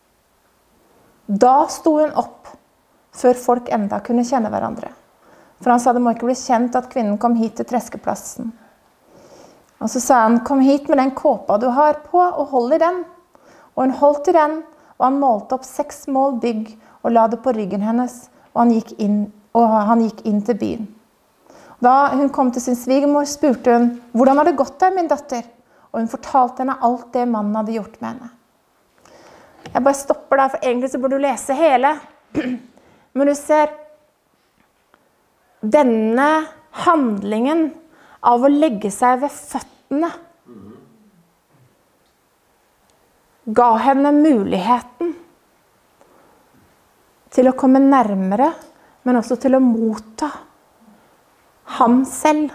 Da sto hun opp, før folk enda kunne kjenne hverandre. For han sa det må ikke bli kjent at kvinnen kom hit til treskeplassen. Og så sa han, kom hit med den kåpa du har på, og hold i den. Og hun holdt i den, og han målte opp seks mål bygg, og la det på ryggen hennes, og han gikk inn, og han gikk inn til byen. Da hun kom til sin svigermor, spurte hun, hvordan har det gått deg, min datter? Og hun fortalte henne alt det mannen hadde gjort med henne. Jeg bare stopper der, for egentlig så burde du lese hele. Men du ser, denne handlingen av å legge seg ved føttene, ga henne muligheten til å komme nærmere, men også til å motta ham selv.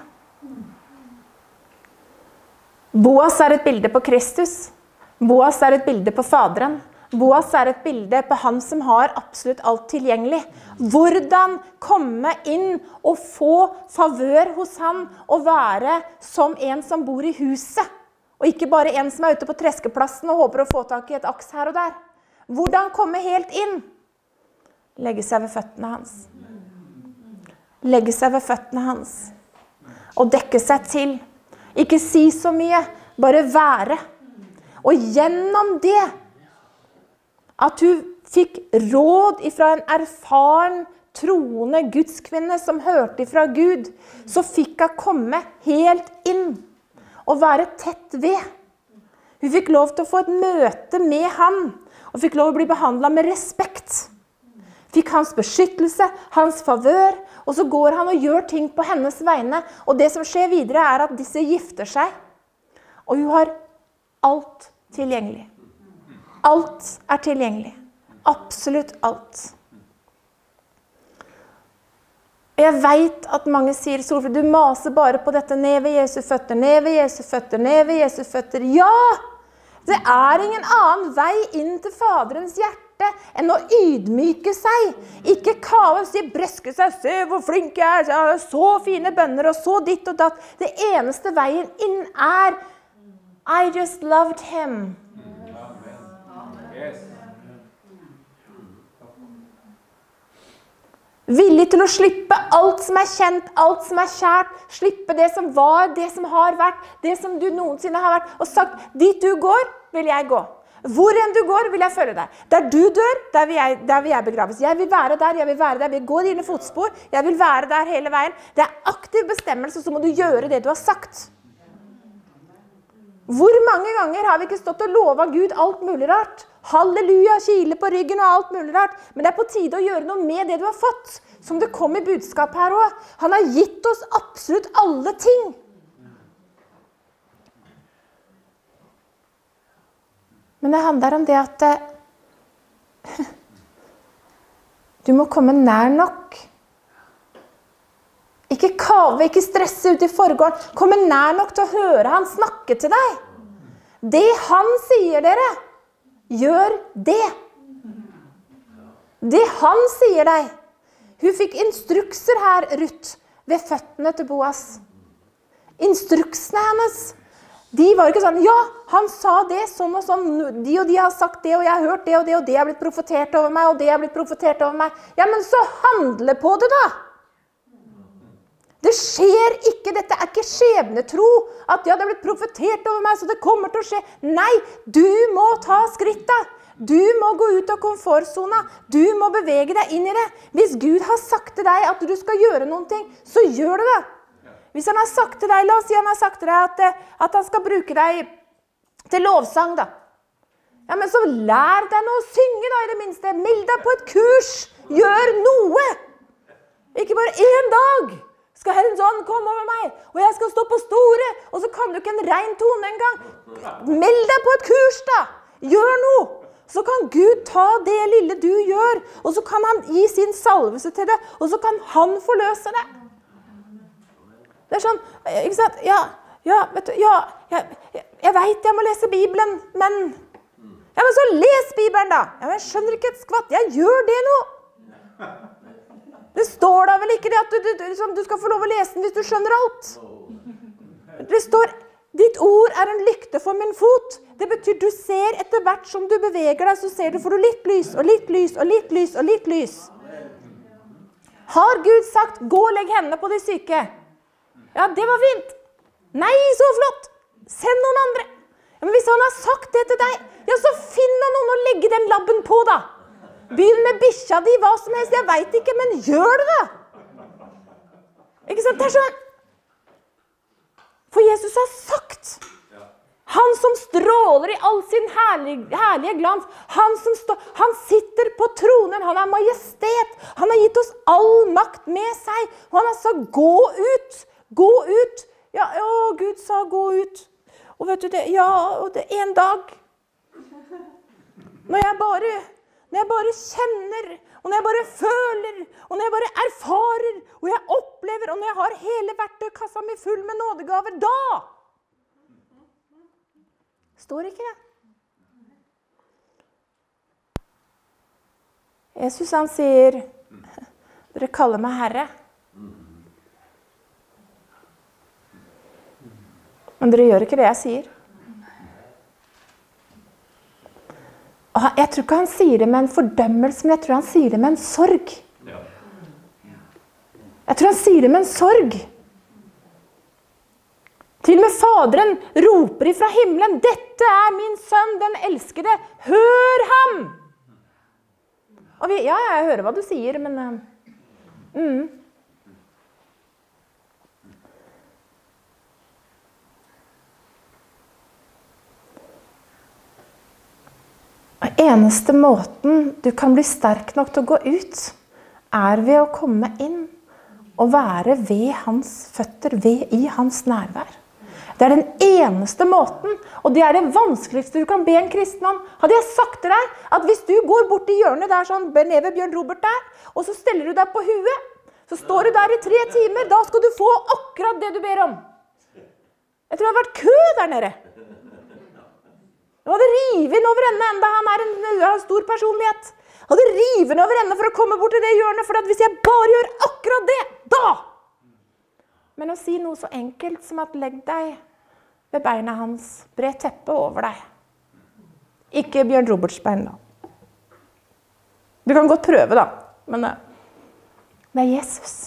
Boas er et bilde på Kristus. Boas er et bilde på Faderen. Boas er et bilde på han som har absolutt alt tilgjengelig. Hvordan komme inn og få favør hos han og være som en som bor i huset, og ikke bare en som er ute på treskeplassen og håper å få tak i et aks her og der. Hvordan komme helt inn? Legge seg ved føttene hans. Legge seg ved føttene hans. Og dekke seg til. Ikke si så mye, bare være. Og gjennom det, at du fikk råd ifra en erfaren, troende gudskvinne som hørte ifra Gud, så fikk hun komme helt inn og være tett ved. Hun fikk lov til å få et møte med ham, og fikk lov til å bli behandlet med respekt. Fikk hans beskyttelse, hans favør, og så går han og gjør ting på hennes vegne. Og det som skjer videre er at disse gifter seg, og hun har alt tilgjengelig. Alt er tilgjengelig. Absolutt alt. Jeg vet at mange sier, Solfrid, du maser bare på dette, ned ved Jesu føtter, ned ved Jesu føtter, ned ved Jesu føtter. Ja! Det er ingen annen vei inn til Faderens hjerte enn å ydmyke seg. Ikke kaos, si brøske seg, se hvor flink jeg er, jeg har så fine bønner og så ditt og datt. Det eneste veien inn er I just loved him. Villig til å slippe alt som er kjent, alt som er kjært, slippe det som var, det som har vært, det som du noensinne har vært, og sagt, dit du går, vil jeg gå. Hvor enn du går, vil jeg følge deg. Der du dør, der vil jeg, der vil jeg begraves. Jeg vil være der, jeg vil være der, jeg vil gå dine fotspor, jeg vil være der hele veien. Det er aktiv bestemmelse, så må du gjøre det du har sagt. Hvor mange ganger har vi ikke stått og lovet Gud alt mulig rart? Halleluja, kile på ryggen og alt mulig rart. Men det er på tide å gjøre noe med det du har fått, som det kom i budskap her også. Han har gitt oss absolutt alle ting. Men det handler om det at du må komme nær nok. Ikke kave, ikke stresse ut i forgården. Komme nær nok til å høre han snakke til deg. Det han sier dere, gjør det. Det han sier deg. Hun fikk instrukser her, Ruth, ved føttene til Boas. Instruksene hennes, de var ikke sånn, ja, han sa det, sånn og sånn, de og de har sagt det, og jeg har hørt det og det, og det har blitt profetert over meg, og det har blitt profetert over meg. Ja, men så handle på det da. Det skjer ikke, dette er ikke skjebnetro, at ja, det har blitt profetert over meg, så det kommer til å skje. Nei, du må ta skrittet. Du må gå ut av komfortzona. Du må bevege deg inn i det. Hvis Gud har sagt til deg at du skal gjøre noen ting, så gjør du det. Hvis han har sagt til deg, la oss si han har sagt til deg at, at han skal bruke deg til lovsang da. Ja, men så lær deg noe å synge da i det minste. Meld deg på et kurs. Gjør noe. Ikke bare en dag. Skal Herrens ånd komme over meg, og jeg skal stå på store, og så kan du ikke en ren tone en gang. Meld deg på et kurs da. Gjør noe. Så kan Gud ta det lille du gjør, og så kan han gi sin salvelse til det, og så kan han forløse det. Det er sånn, ikke sant? Ja, ja, vet du, ja, jeg, jeg vet jeg må lese Bibelen, men... Ja, men så les Bibelen da. Ja, men jeg skjønner ikke et skvatt. Jeg gjør det nå. Det står da vel ikke det at du, du, du skal få lov å lese den hvis du skjønner alt. Det står, ditt ord er en lykte for min fot. Det betyr du ser etter hvert som du beveger deg, så ser du, får du litt lys, og litt lys, og litt lys, og litt lys. Har Gud sagt, gå og legg hendene på de syke? Ja, det var fint. Nei, så flott. Send noen andre. Ja, men hvis han har sagt det til deg, ja, så finn noen å legge den labben på da. Begynn med bikkja di, hva som helst, jeg vet ikke, men gjør det da. Ikke sant, det er sånn. For Jesus har sagt, han som stråler i all sin herlige, herlige glans, han som stå, han sitter på tronen, han er majestet, han har gitt oss all makt med seg, og han har sagt, gå ut, gå ut, Ja, å, Gud sa gå ut. Og vet du det, ja, og det er en dag. Når jeg bare, når jeg bare kjenner, og når jeg bare føler, og når jeg bare erfarer, og jeg opplever, og når jeg har hele verktøykassa mi full med nådegaver, da står ikke det. Jesus han sier, dere kaller meg Herre. Men dere gjør ikke det jeg sier. Og jeg tror ikke han sier det med en fordømmelse, men jeg tror han sier det med en sorg. Jeg tror han sier det med en sorg. Til og med faderen roper ifra himmelen, dette er min sønn, den elskede, hør ham! Og vi, ja, jeg hører hva du sier, men... Mm. Eneste måten du kan bli sterk nok til å gå ut, er ved å komme inn og være ved hans føtter, ved i hans nærvær. Det er den eneste måten, og det er det vanskeligste du kan be en kristen om. Hadde jeg sagt til deg at hvis du går bort i hjørnet der, sånn, nede ved Bjørn Robert der, og så steller du deg på huet, så står du der i tre timer, da skal du få akkurat det du ber om. Jeg tror det har vært kø der nede. Han hadde riven over ende, enda han er en, en stor personlighet. Han hadde riven over ende for å komme bort til det hjørnet, for at hvis jeg bare gjør akkurat det, da! Men å si noe så enkelt som at legg deg ved beina hans, bre teppet over deg. Ikke Bjørn Roberts bein da. Du kan godt prøve da, men det er Jesus.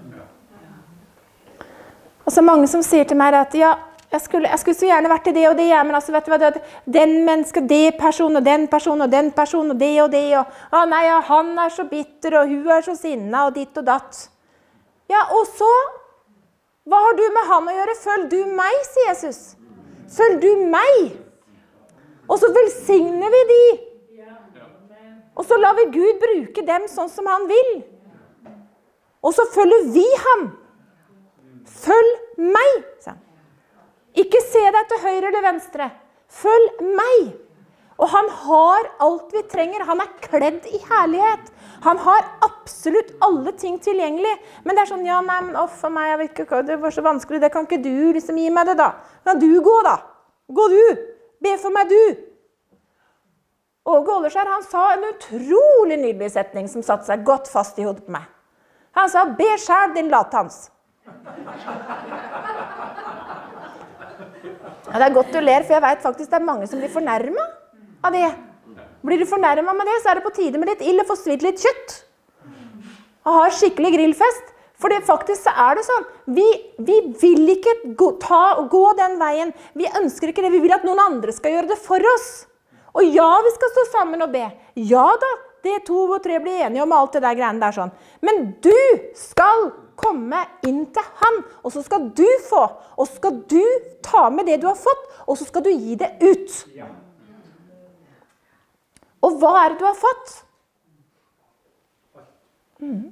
Og så mange som sier til meg at ja, Jeg skulle, jeg skulle så gjerne vært i det og det, men altså, vet du hva, det, den mennesket, det person og den person og den person og det og det, og ah, nei, ja, han er så bitter, og hun er så sinna, og ditt og datt. Ja, og så, hva har du med han å gjøre? Følg du meg, sier Jesus. Følg du meg. Og så velsigner vi de. Og så lar vi Gud bruke dem sånn som han vil. Og så følger vi ham. Følg meg, sier han. Ikke se deg til høyre eller venstre. Følg meg. Og han har alt vi trenger. Han er kledd i herlighet. Han har absolutt alle ting tilgjengelig. Men det er sånn, ja, nei, men å, for meg, jeg vet ikke, det var så vanskelig. Det kan ikke du liksom gi meg det da. Kan du gå da? Gå du. Be for meg du. Åge Åleskjær, han sa en utrolig nydelig setning som satte seg godt fast i hodet på meg. Han sa, be selv din latans. Ja, det er godt du ler, for jeg vet faktisk det er mange som blir fornærmet av det. Blir du fornærmet med det, så er det på tide med litt ild og få svidd litt kjøtt. Og har skikkelig grillfest. For det, faktisk så er det sånn, vi, vi vil ikke gå, ta, gå den veien. Vi ønsker ikke det, vi vil at noen andre skal gjøre det for oss. Og ja, vi skal stå sammen og be. Ja da, det to og tre blir enige om alt det der greiene der sånn. Men du skal komme inn til han, og så skal du få, og så skal du ta med det du har fått, og så skal du gi det ut. Og hva er det du har fått? Mm.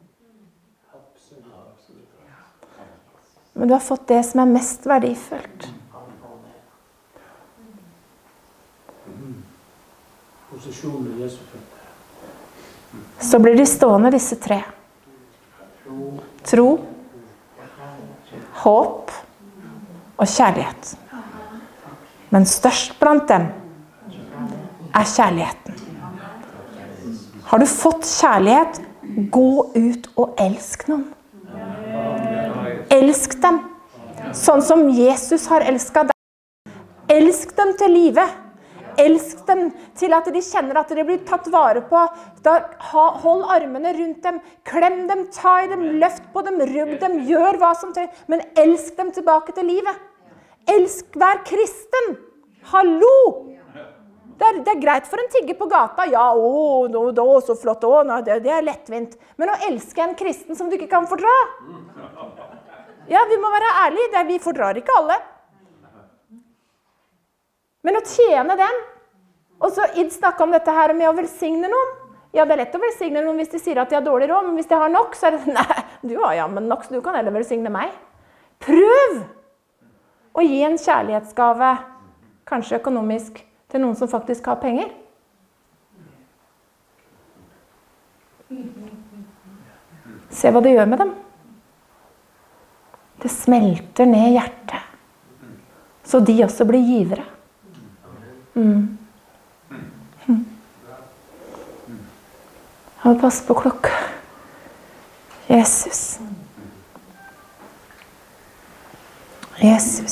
Men du har fått det som er mest verdifullt. Så blir de stående, disse tre. Tro, håp og kjærlighet. Men størst blant dem er kjærligheten. Har du fått kjærlighet, gå ut og elsk noen. Elsk dem, sånn som Jesus har elsket deg. Elsk dem til livet. Elsk dem til at de kjenner at de blir tatt vare på. Da, hold armene rundt dem, klem dem, ta i dem, løft på dem, rugg dem, gjør hva som trenger. Men elsk dem tilbake til livet. Elsk hver kristen. Hallo! Det er, det er greit for en tigger på gata. Ja, å, nå, da, så flott, å, nå, det, det er lettvint. Men å elske en kristen som du ikke kan fordra. Ja, vi må være ærlige, det, vi fordrar ikke alle. Men å tjene dem, og så Id snakke om dette her med å velsigne noen. Ja, det er lett å velsigne noen hvis de sier at de har dårlig råd, men hvis de har nok, så er det, nei, du har ja, men nok, så du kan heller velsigne meg. Prøv å gi en kjærlighetsgave, kanskje økonomisk, til noen som faktisk har penger? Se hva det gjør med dem. Det smelter ned hjertet, så de også blir givere. Mm. Mm. Og pass på klokka. Jesus. Jesus.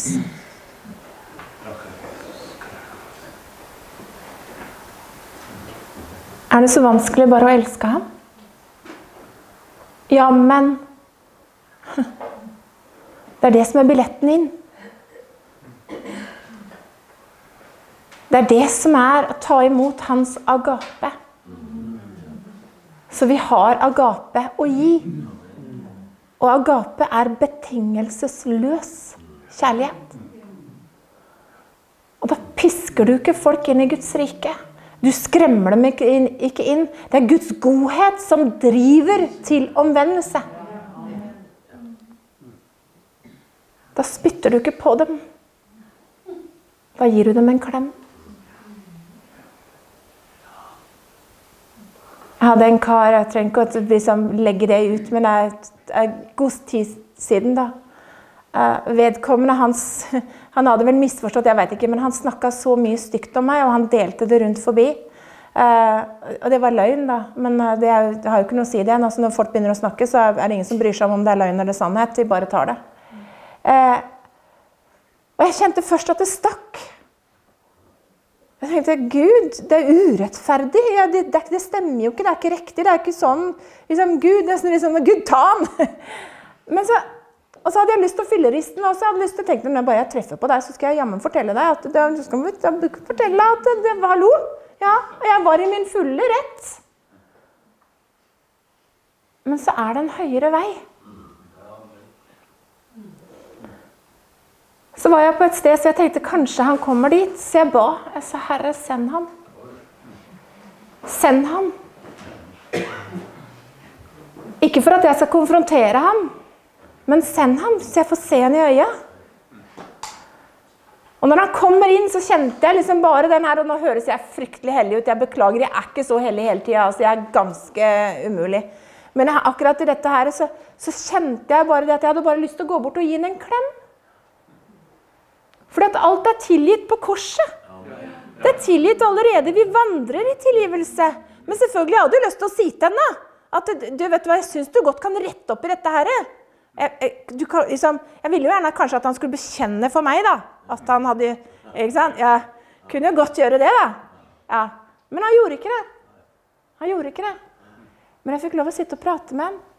Er det så vanskelig bare å elske ham? Ja, men det er det som er billetten inn. Det er det som er å ta imot hans agape. Så vi har agape å gi. Og agape er betingelsesløs kjærlighet. Og da pisker du ikke folk inn i Guds rike. Du skremmer dem ikke inn, ikke inn. Det er Guds godhet som driver til omvendelse. Da spytter du ikke på dem. Da gir du dem en klem. Jeg hadde en kar, jeg trenger ikke å liksom legge det ut, men det er god tid siden da. Vedkommende hans, han hadde vel misforstått, jeg vet ikke, men han snakket så mye stygt om meg, og han delte det rundt forbi. Og det var løgn da, men det, er, det har jo ikke noe å si det. Altså, når folk begynner å snakke, så er det ingen som bryr seg om om det er løgn eller sannhet, de bare tar det. Og jeg kjente først at det stakk. Jeg tenkte, Gud, det er urettferdig. Ja, det, det, det stemmer jo ikke, det er ikke riktig. Det er ikke sånn, liksom, Gud, nesten liksom, Gud, ta han! Men så, og så hadde jeg lyst til å fylle risten, og så hadde jeg lyst til å tenke, når jeg bare treffer på deg, så skal jeg jammen fortelle deg at det, så skal vi fortelle deg at det, det var hallo. Ja, og jeg var i min fulle rett. Men så er det en høyere vei. Så var jeg på et sted, så jeg tenkte, kanskje han kommer dit. Så jeg ba, jeg sa, Herre, send ham. Send ham. Ikke for at jeg skal konfrontere ham, men send ham, så jeg får se han i øya. Og når han kommer inn, så kjente jeg liksom bare den her, og nå høres jeg fryktelig heldig ut. Jeg beklager, jeg er ikke så heldig hele tiden, altså jeg er ganske umulig. Men jeg, akkurat i dette her, så, så kjente jeg bare det at jeg hadde bare lyst til å gå bort og gi ham en klem. Fordi at alt er tilgitt på korset. Det er tilgitt allerede. Vi vandrer i tilgivelse. Men selvfølgelig hadde du lyst til å si til henne at du vet hva, jeg synes du godt kan rette opp i dette her. Jeg, jeg, du kan, liksom, jeg ville jo gjerne kanskje at han skulle bekjenne for meg da. At han hadde, ikke sant? Jeg kunne jo godt gjøre det da. Ja. Men han gjorde ikke det. Han gjorde ikke det. Men jeg fikk lov å sitte og prate med han.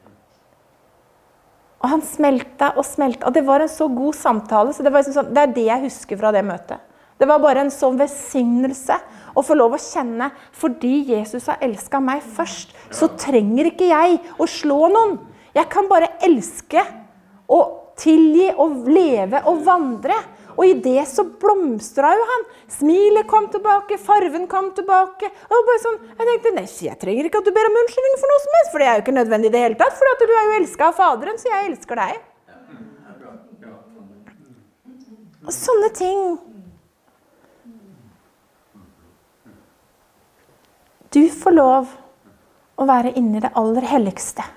Og han smelta og smelta, og det var en så god samtale, så det, var sånn, det er det jeg husker fra det møtet. Det var bare en sånn velsignelse å få lov å kjenne, fordi Jesus har elsket meg først, så trenger ikke jeg å slå noen. Jeg kan bare elske og tilgi og leve og vandre. Og i det så blomstret jo han. Smilet kom tilbake, farven kom tilbake. Og bare sånn, jeg tenkte, nei, jeg trenger ikke at du ber om unnskyldning for noe som helst, for det er jo ikke nødvendig i det hele tatt, for du er jo elsket av Faderen, så jeg elsker deg. Og sånne ting. Du får lov å være inne i det aller helligste.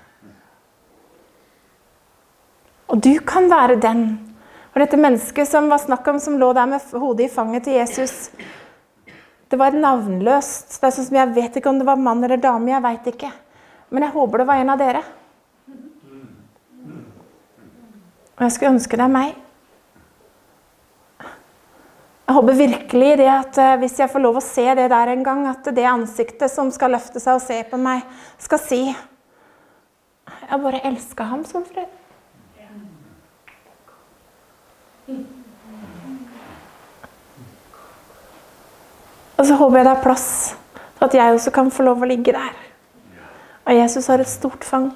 Og du kan være den. Og dette mennesket som var snakket om, som lå der med hodet i fanget til Jesus, det var navnløst. Det er sånn som jeg vet ikke om det var mann eller dame, jeg vet ikke. Men jeg håper det var en av dere. Og jeg skulle ønske deg meg. Jeg håper virkelig det at hvis jeg får lov å se det der en gang, at det ansiktet som skal løfte seg og se på meg, skal si, jeg bare elsker ham som fred. Og så håper jeg det er plass for at jeg også kan få lov å ligge der. Og Jesus har et stort fang.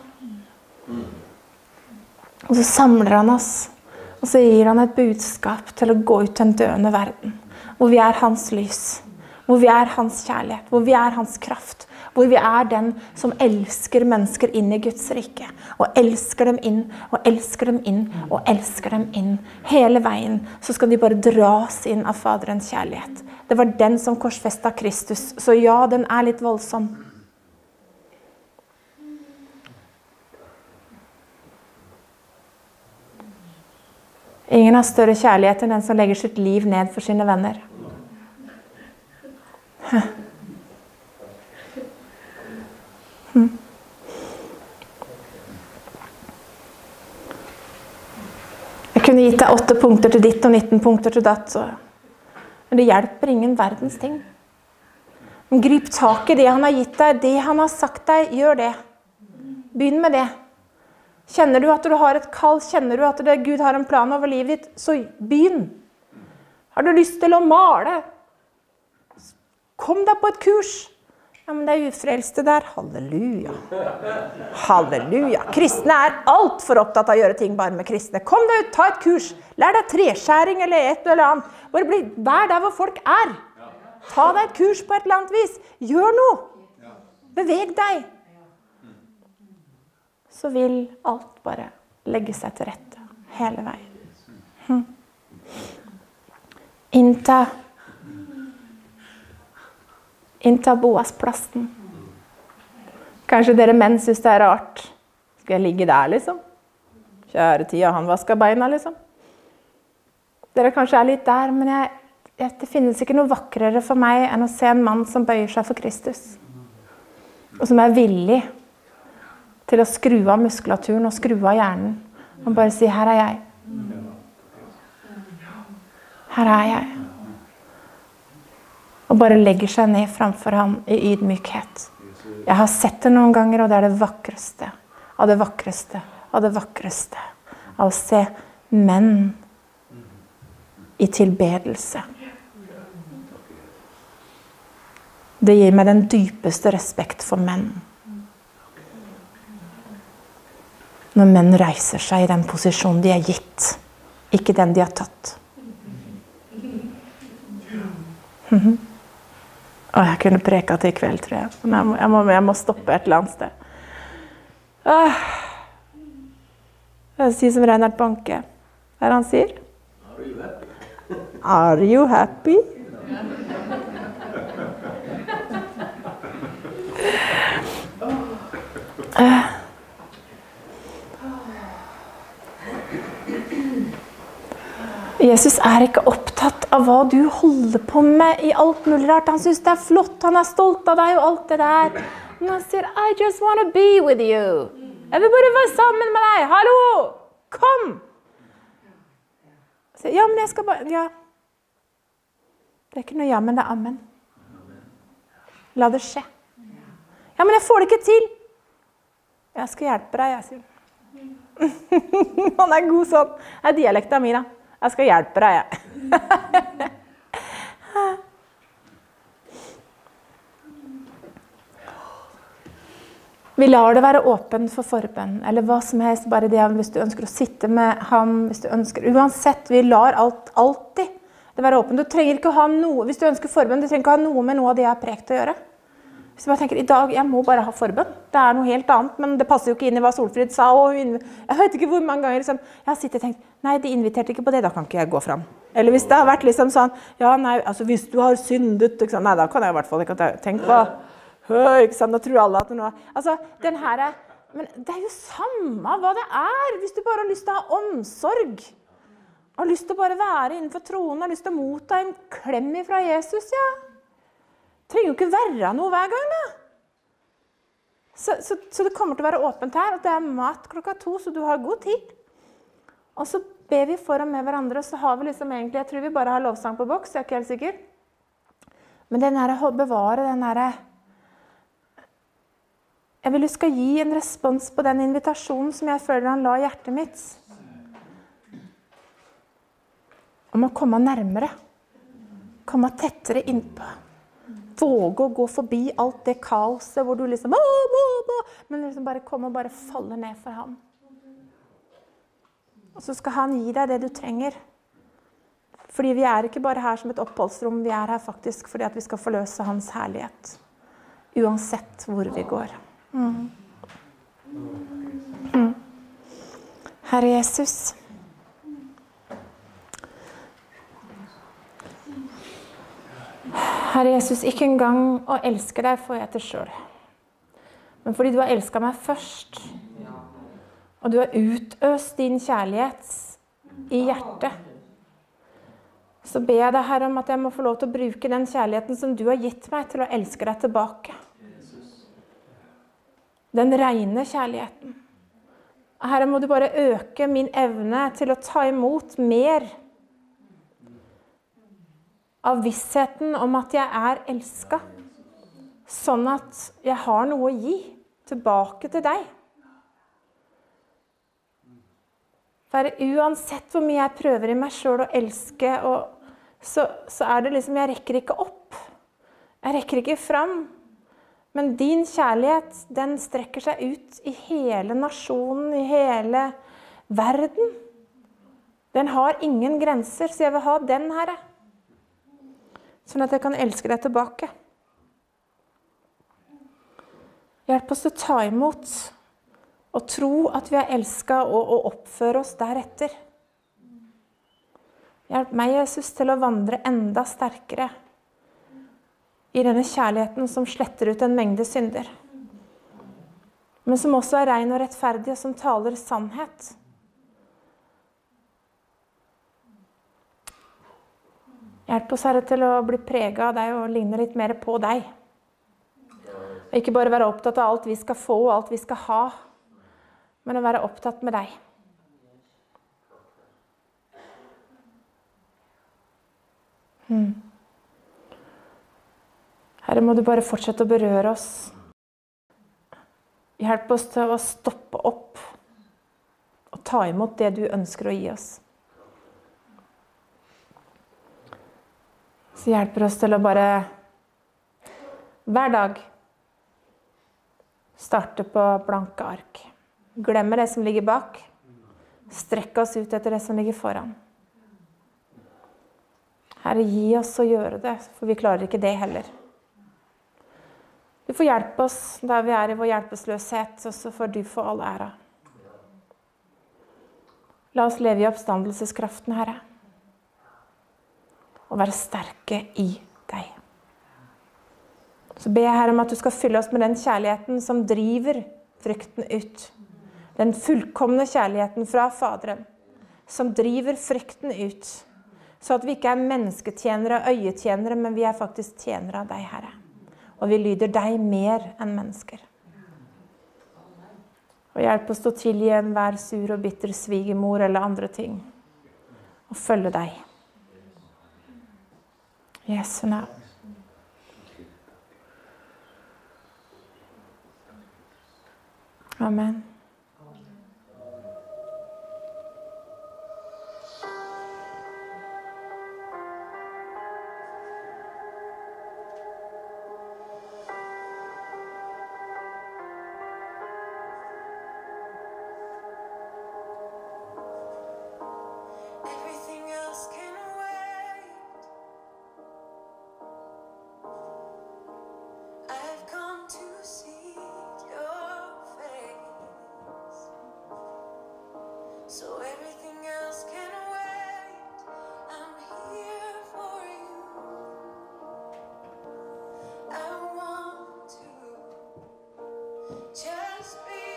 Og så samler han oss, og så gir han et budskap til å gå ut til en døende verden, hvor vi er hans lys, hvor vi er hans kjærlighet, hvor vi er hans kraft, Hvor vi er den som elsker mennesker inn i Guds rike. Og elsker dem inn, og elsker dem inn, og elsker dem inn. Hele veien så skal de bare dras inn av Faderens kjærlighet. Det var den som korsfestet Kristus. Så ja, den er litt voldsom. Ingen har større kjærlighet enn den som legger sitt liv ned for sine venner. Hmm. Jeg kunne gitt deg åtte punkter til ditt og nitten punkter til datt, så. Men det hjelper ingen verdens ting. Men grip tak i det han har gitt deg, det han har sagt deg, gjør det. Begynn med det. Kjenner du at du har et kall, kjenner du at det, Gud har en plan over livet ditt, så begynn. Har du lyst til å male? Kom deg på et kurs. Ja, men det er ufrelste der. Halleluja. Halleluja. Kristne er alt for opptatt av å gjøre ting bare med kristne. Kom deg ut, ta et kurs. Lær deg treskjæring eller et eller annet. Bare bli, vær der hvor folk er. Ta deg et kurs på et eller annet vis. Gjør noe. Beveg deg. Så vil alt bare legge seg til rette. Hele veien. Hm. Innta Innta Boas-plassen. Kanskje dere menn synes det er rart. Skal jeg ligge der, liksom? Kjære tida, han vasket beina, liksom. Dere kanskje er litt der, men jeg, jeg, det finnes ikke noe vakrere for meg enn å se en mann som bøyer seg for Kristus. Og som er villig til å skru av muskulaturen og skru av hjernen. Og bare si, her er jeg. Her er jeg. Og bare legger seg ned framfor ham i ydmykhet. Jeg har sett det noen ganger, og det er det vakreste, av det vakreste, av det vakreste, av å se menn i tilbedelse. Det gir meg den dypeste respekt for menn. Når menn reiser seg i den posisjonen de er gitt, ikke den de har tatt. Mhm. Å, jeg kunne preka til i kveld, tror jeg. Men jeg må, jeg, må, jeg må stoppe et eller annet sted. Åh. Jeg sier som Reinhard Banke. Hva er det han sier? Are you happy? Uh. Jesus er ikke opptatt av hva du holder på med i alt mulig rart. Han synes det er flott, han er stolt av deg og alt det der. Men han sier, I just want to be with you. Jeg vil bare være sammen med deg. Hallo, kom! Så, ja, men jeg skal bare, ja. Det er ikke noe ja, men det er amen. La det skje. Ja, men jeg får det ikke til. Jeg skal hjelpe deg, jeg sier. Han er god sånn. Det er dialekten min, da. Jeg skal hjelpe deg, jeg. Vi lar det være åpen for forbønn, eller hva som helst, bare det hvis du ønsker å sitte med ham, hvis du ønsker, uansett, vi lar alt, alltid det være åpen. Du trenger ikke å ha noe, hvis du ønsker forbønn, du trenger ikke å ha noe med noe av det jeg har prekt å gjøre. Hvis du bare tenker, i dag, jeg må bare ha forbønn. Det er noe helt annet, men det passer jo ikke inn i hva Solfrid sa. Og jeg vet ikke hvor mange ganger liksom, jeg har sittet og tenkt, nei, de inviterte ikke på det, da kan ikke jeg gå fram. Eller hvis det har vært liksom sånn, ja, nei, altså hvis du har syndet, ikke sant? Nei, da kan jeg i hvert fall ikke tenke på, ikke sant, da tror alle at det nå, altså, den her, men det er jo samme hva det er, hvis du bare har lyst til å ha omsorg, har lyst til å bare være innenfor troen, har lyst til å motta en klem fra Jesus, ja. Trenger jo ikke være noe hver gang, da. Så, så, så det kommer til å være åpent her, at det er mat klokka to, så du har god tid. Og så ber vi for og med hverandre, og så har vi liksom egentlig, jeg tror vi bare har lovsang på boks, jeg er ikke helt sikker. Men den her, bevare den her, jeg vil du skal gi en respons på den invitasjonen som jeg føler han la i hjertet mitt. Om å komme nærmere, komme tettere innpå. Våge å gå forbi alt det kaoset hvor du liksom, åh, åh, åh, men liksom bare komme og bare falle ned for ham. Og så skal han gi deg det du trenger. Fordi vi er ikke bare her som et oppholdsrom, vi er her faktisk fordi at vi skal forløse hans herlighet. uansett hvor vi går. Mm. Mm. Herre Jesus, Herre Jesus, ikke engang å elske deg får jeg til selv. Men fordi du har elsket meg først, og du har utøst din kjærlighet i hjertet, så ber jeg deg, Herre, om at jeg må få lov til å bruke den kjærligheten som du har gitt meg til å elske deg tilbake. Den rene kjærligheten. Herre, må du bare øke min evne til å ta imot mer av vissheten om at jeg er elsket, sånn at jeg har noe å gi tilbake til deg. For uansett hvor mye jeg prøver i meg selv å elske, og så, så er det liksom, jeg rekker ikke opp. Jeg rekker ikke fram. Men din kjærlighet, den strekker seg ut i hele nasjonen, i hele verden. Den har ingen grenser, så jeg vil ha den, Herre. Sånn at jeg kan elske deg tilbake. Hjelp oss til å ta imot og tro at vi er elsket og, og oppføre oss deretter. Hjelp meg, Jesus, til å vandre enda sterkere i denne kjærligheten som sletter ut en mengde synder. Men som også er ren og rettferdig og som taler sannhet. Hjelp oss, Herre, til å bli preget av deg og ligne litt mer på deg. Og ikke bare være opptatt av alt vi skal få og alt vi skal ha, men å være opptatt med deg. Hmm. Herre, må du bare fortsette å berøre oss. Hjelp oss til å stoppe opp og ta imot det du ønsker å gi oss. Så hjelper oss til å bare hver dag starte på blanke ark. Glemme det som ligger bak. Strekke oss ut etter det som ligger foran. Herre, gi oss å gjøre det, for vi klarer ikke det heller. Du får hjelpe oss der vi er i vår hjelpeløshet, og så får du få all ære. La oss leve i oppstandelseskraften, Herre. Og være sterke i deg. Så ber jeg, Herre, om at du skal fylle oss med den kjærligheten som driver frykten ut. Den fullkomne kjærligheten fra Faderen, som driver frykten ut. Så at vi ikke er mennesketjenere og øyetjenere, men vi er faktisk tjenere av deg, Herre. Og vi lyder deg mer enn mennesker. Og hjelp oss til å tilgi enhver sur og bitter svigermor eller andre ting. Og følge deg. Jesu navn. Amen. Just be